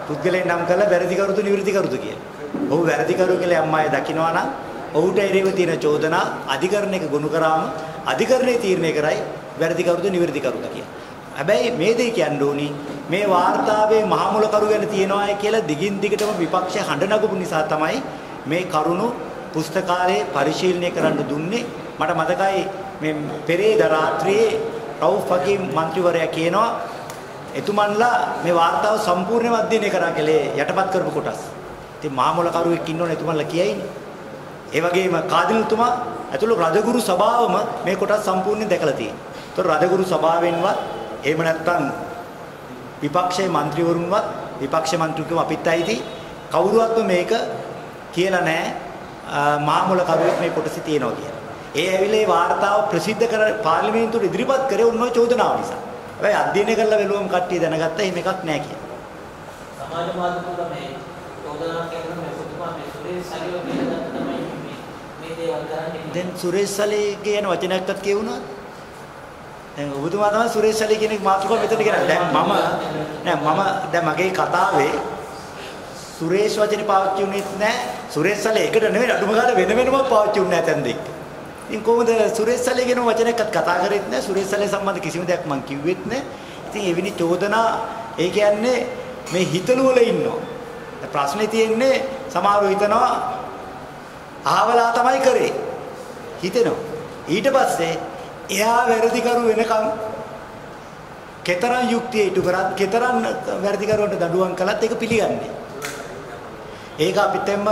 Speaker 1: පුද්ගලයන් නම් කළා වැරදි කරුද නිවැරදි කරුද කියලා. ඔහු වැරදි කරු කියලා අම්මාය දකින්නවා නම් ඔහුට එරෙහිව තියෙන චෝදනා අධිකරණයක ගොනු කරාම අධිකරණයේ තීරණය කරයි වැරදි කරුද නිවැරදි කරුද කියලා. හැබැයි මේ දෙය කියන්න ඕනි මේ වාර්තාවේ මහමුල කරු ගැන තියනවායි කියලා දිගින් දිගටම විපක්ෂ හඬ නගපු නිසා තමයි මේ කරුණු පුස්තකාලයේ පරිශීලනය කරන්න දුන්නේ. මට මතකයි මේ පෙරේද රාත්‍රියේ රවුෆ් හකීම් මන්ත්‍රීවරයා කියනවා එතුමන්ලා මේ වාර්තාව සම්පූර්ණයෙන්ම අධ්‍යයනය කරා කියලා යටපත් කරපු කොටස්. ඉතින් මහමුල කරුවෙක් ඉන්නෝනේ එතුමන්ලා කියයිනේ. ඒ වගේම කාදිනුතුමා ඇතුළු රජගුරු සභාවම මේ කොටස් සම්පූර්ණයෙන් දැකලා තියෙනවා. ඒතර රජගුරු සභාවෙන්වත් එහෙම නැත්නම් විපක්ෂයේ മന്ത്രിවරුන්වත් විපක්ෂ മന്ത്രിකම අපිත් ඇයිති කවුරුවත්ම මේක කියලා නැහැ මහමුල කරුවෙක් මේ කොටසේ තියෙනවා කියලා. ඒ ඇවිල්ලා මේ වාර්තාව ප්‍රසිද්ධ කර පාර්ලිමේන්තුවට ඉදිරිපත් කරේ උන්ව චෝදනාව නිසා. හැබැයි අධ්‍යයනය කරලා බැලුවම කට්ටිය දැනගත්තා එහෙම එකක් නැහැ කියලා.
Speaker 5: සමාජ මාධ්‍යවල මේ චෝදනා කරන මේ පුතුමා මේ සුරේෂ් සලියව පිළිගන්න තමයි මේ මේ දේවල් කරන්නේ.
Speaker 1: දැන් සුරේෂ් සලිය කියන වචනයක්වත් කියවුණාද? දැන් ඔබතුමා තමයි සුරේෂ් සලිය කියන මාතෘකාව මෙතන කියන්නේ. දැන් මම නෑ මම දැන් මගේ කතාවේ සුරේෂ් වචනේ පාවිච්චි වුණෙත් නෑ. සුරේෂ් සලිය එකට නෙවෙයි අඩුම ගානේ වෙන වෙනම පාවිච්චි වුණ නැහැ තැන් දෙක. ඉතින් කොහොමද සුරේෂ් සලිය කියන වචනයක්වත් කතා කරෙත් නෑ. සුරේෂ් සලිය සම්බන්ධ කිසිම දෙයක් මම කිව්වෙත් නෑ. ඉතින් එවිනි චෝදනා ඒ කියන්නේ මේ හිතළු වල ඉන්නවා. ප්‍රශ්නේ තියෙන්නේ සමහරව හිතනවා අහවලා තමයි කරේ. හිතෙනවා. ඊට පස්සේ එයා වැරදි කරු වෙනකම් කතරම් යුක්තිය ඉටු කරත් කතරම් වැරදි කරුවන්ට දඬුවම් කළත් ඒක පිළිගන්නේ. ඒක අපිට එම්ම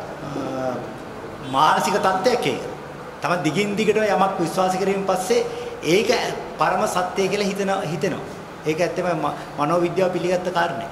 Speaker 1: මානසික තත්ත්වයක් ඒක. තම දිගින් දිගට යමක් විශ්වාස කිරීමෙන් පස්සේ ඒක පරම සත්‍යය කියලා හිතන හිතෙනවා. ඒක ඇත්තම මනෝවිද්‍යාව පිළිගත්ත කාරණේ.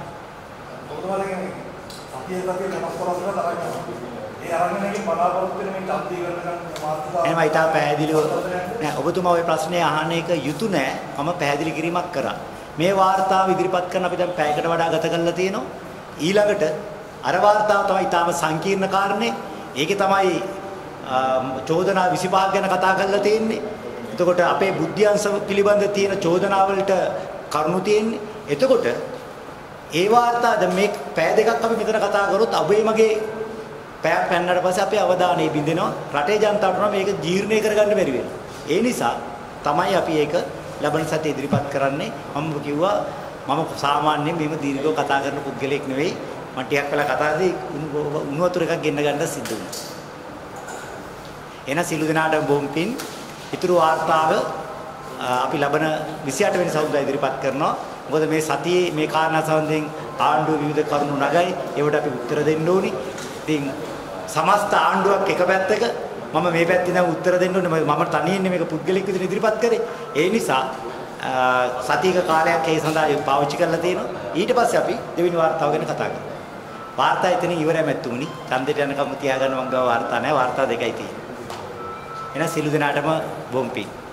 Speaker 1: එහෙනම් ඊට පැහැදිලිව නෑ ඔබතුමා ওই ප්‍රශ්නේ අහන එක යුතු නෑ මම පැහැදිලි කිරීමක් කරා මේ වාර්තාව ඉදිරිපත් කරන අපි දැන් පැයකට වඩා ගත කරලා තියෙනවා ඊළඟට අර වාර්තාව තමයි ඊටාම සංකීර්ණ කාරණේ ඒකේ තමයි චෝදනා විසිපහක් ගැන කතා කරලා තියෙන්නේ එතකොට අපේ බුද්ධ්‍යංශ පිළිබඳ තියෙන චෝදනා වලට කරුණු තියෙන්නේ එතකොට ඒ වාර්තා දැන් මේ පැය දෙකක් අපි මෙතන කතා කරොත් අබේ මගේ පැයක් පැන්නට පස්සේ අපේ අවධානය බිඳෙනවා රටේ ජනතාවට නම් මේක ජීර්ණය කරගන්න බැරි වෙනවා. ඒ නිසා තමයි අපි ඒක ලබන සතියේ ඉදිරිපත් කරන්නේ. මම කිව්වා මම සාමාන්‍යයෙන් මේව දීර්ඝව කතා කරන පුද්ගලෙක් නෙවෙයි. මම ටිකක් වෙලා කතාදී උණු වතුර එකක් ගෙන්න ගන්න සිද්ධ වුණා. එන සිළු දිනාට බොම් පින් ඊතුරු වාර්තාව අපි ලබන විසිඅට වෙනි සවුරුද්දා ඉදිරිපත් කරනවා. මොකද මේ සතියේ මේ කාරණා සම්බන්ධයෙන් ආණ්ඩුව විවිධ කරුණු නගයි. ඒවට අපි උත්තර දෙන්න ඕනි. ඉතින් සමස්ත ආණ්ඩුවක් එක පැත්තක මම මේ පැත්තේ දැන් උත්තර දෙන්න ඕනේ මම තනියෙන් මේක පුද්ගලික විදිහට ඉදිරිපත් කරේ ඒ නිසා සතියක කාලයක් ඒ සඳහා පාවිච්චි කරලා තියෙනවා ඊට පස්සේ අපි දෙවෙනි වාර්තාව ගැන කතා කරමු වාර්තා එතන ඉවරයි මැතුමුනි ඡන්දයට යනකම් තියාගන්න මං ගාව වාර්තා නැහැ වාර්තා දෙකයි තියෙන්නේ එහෙනම් සිළු දෙනාටම බොම්පි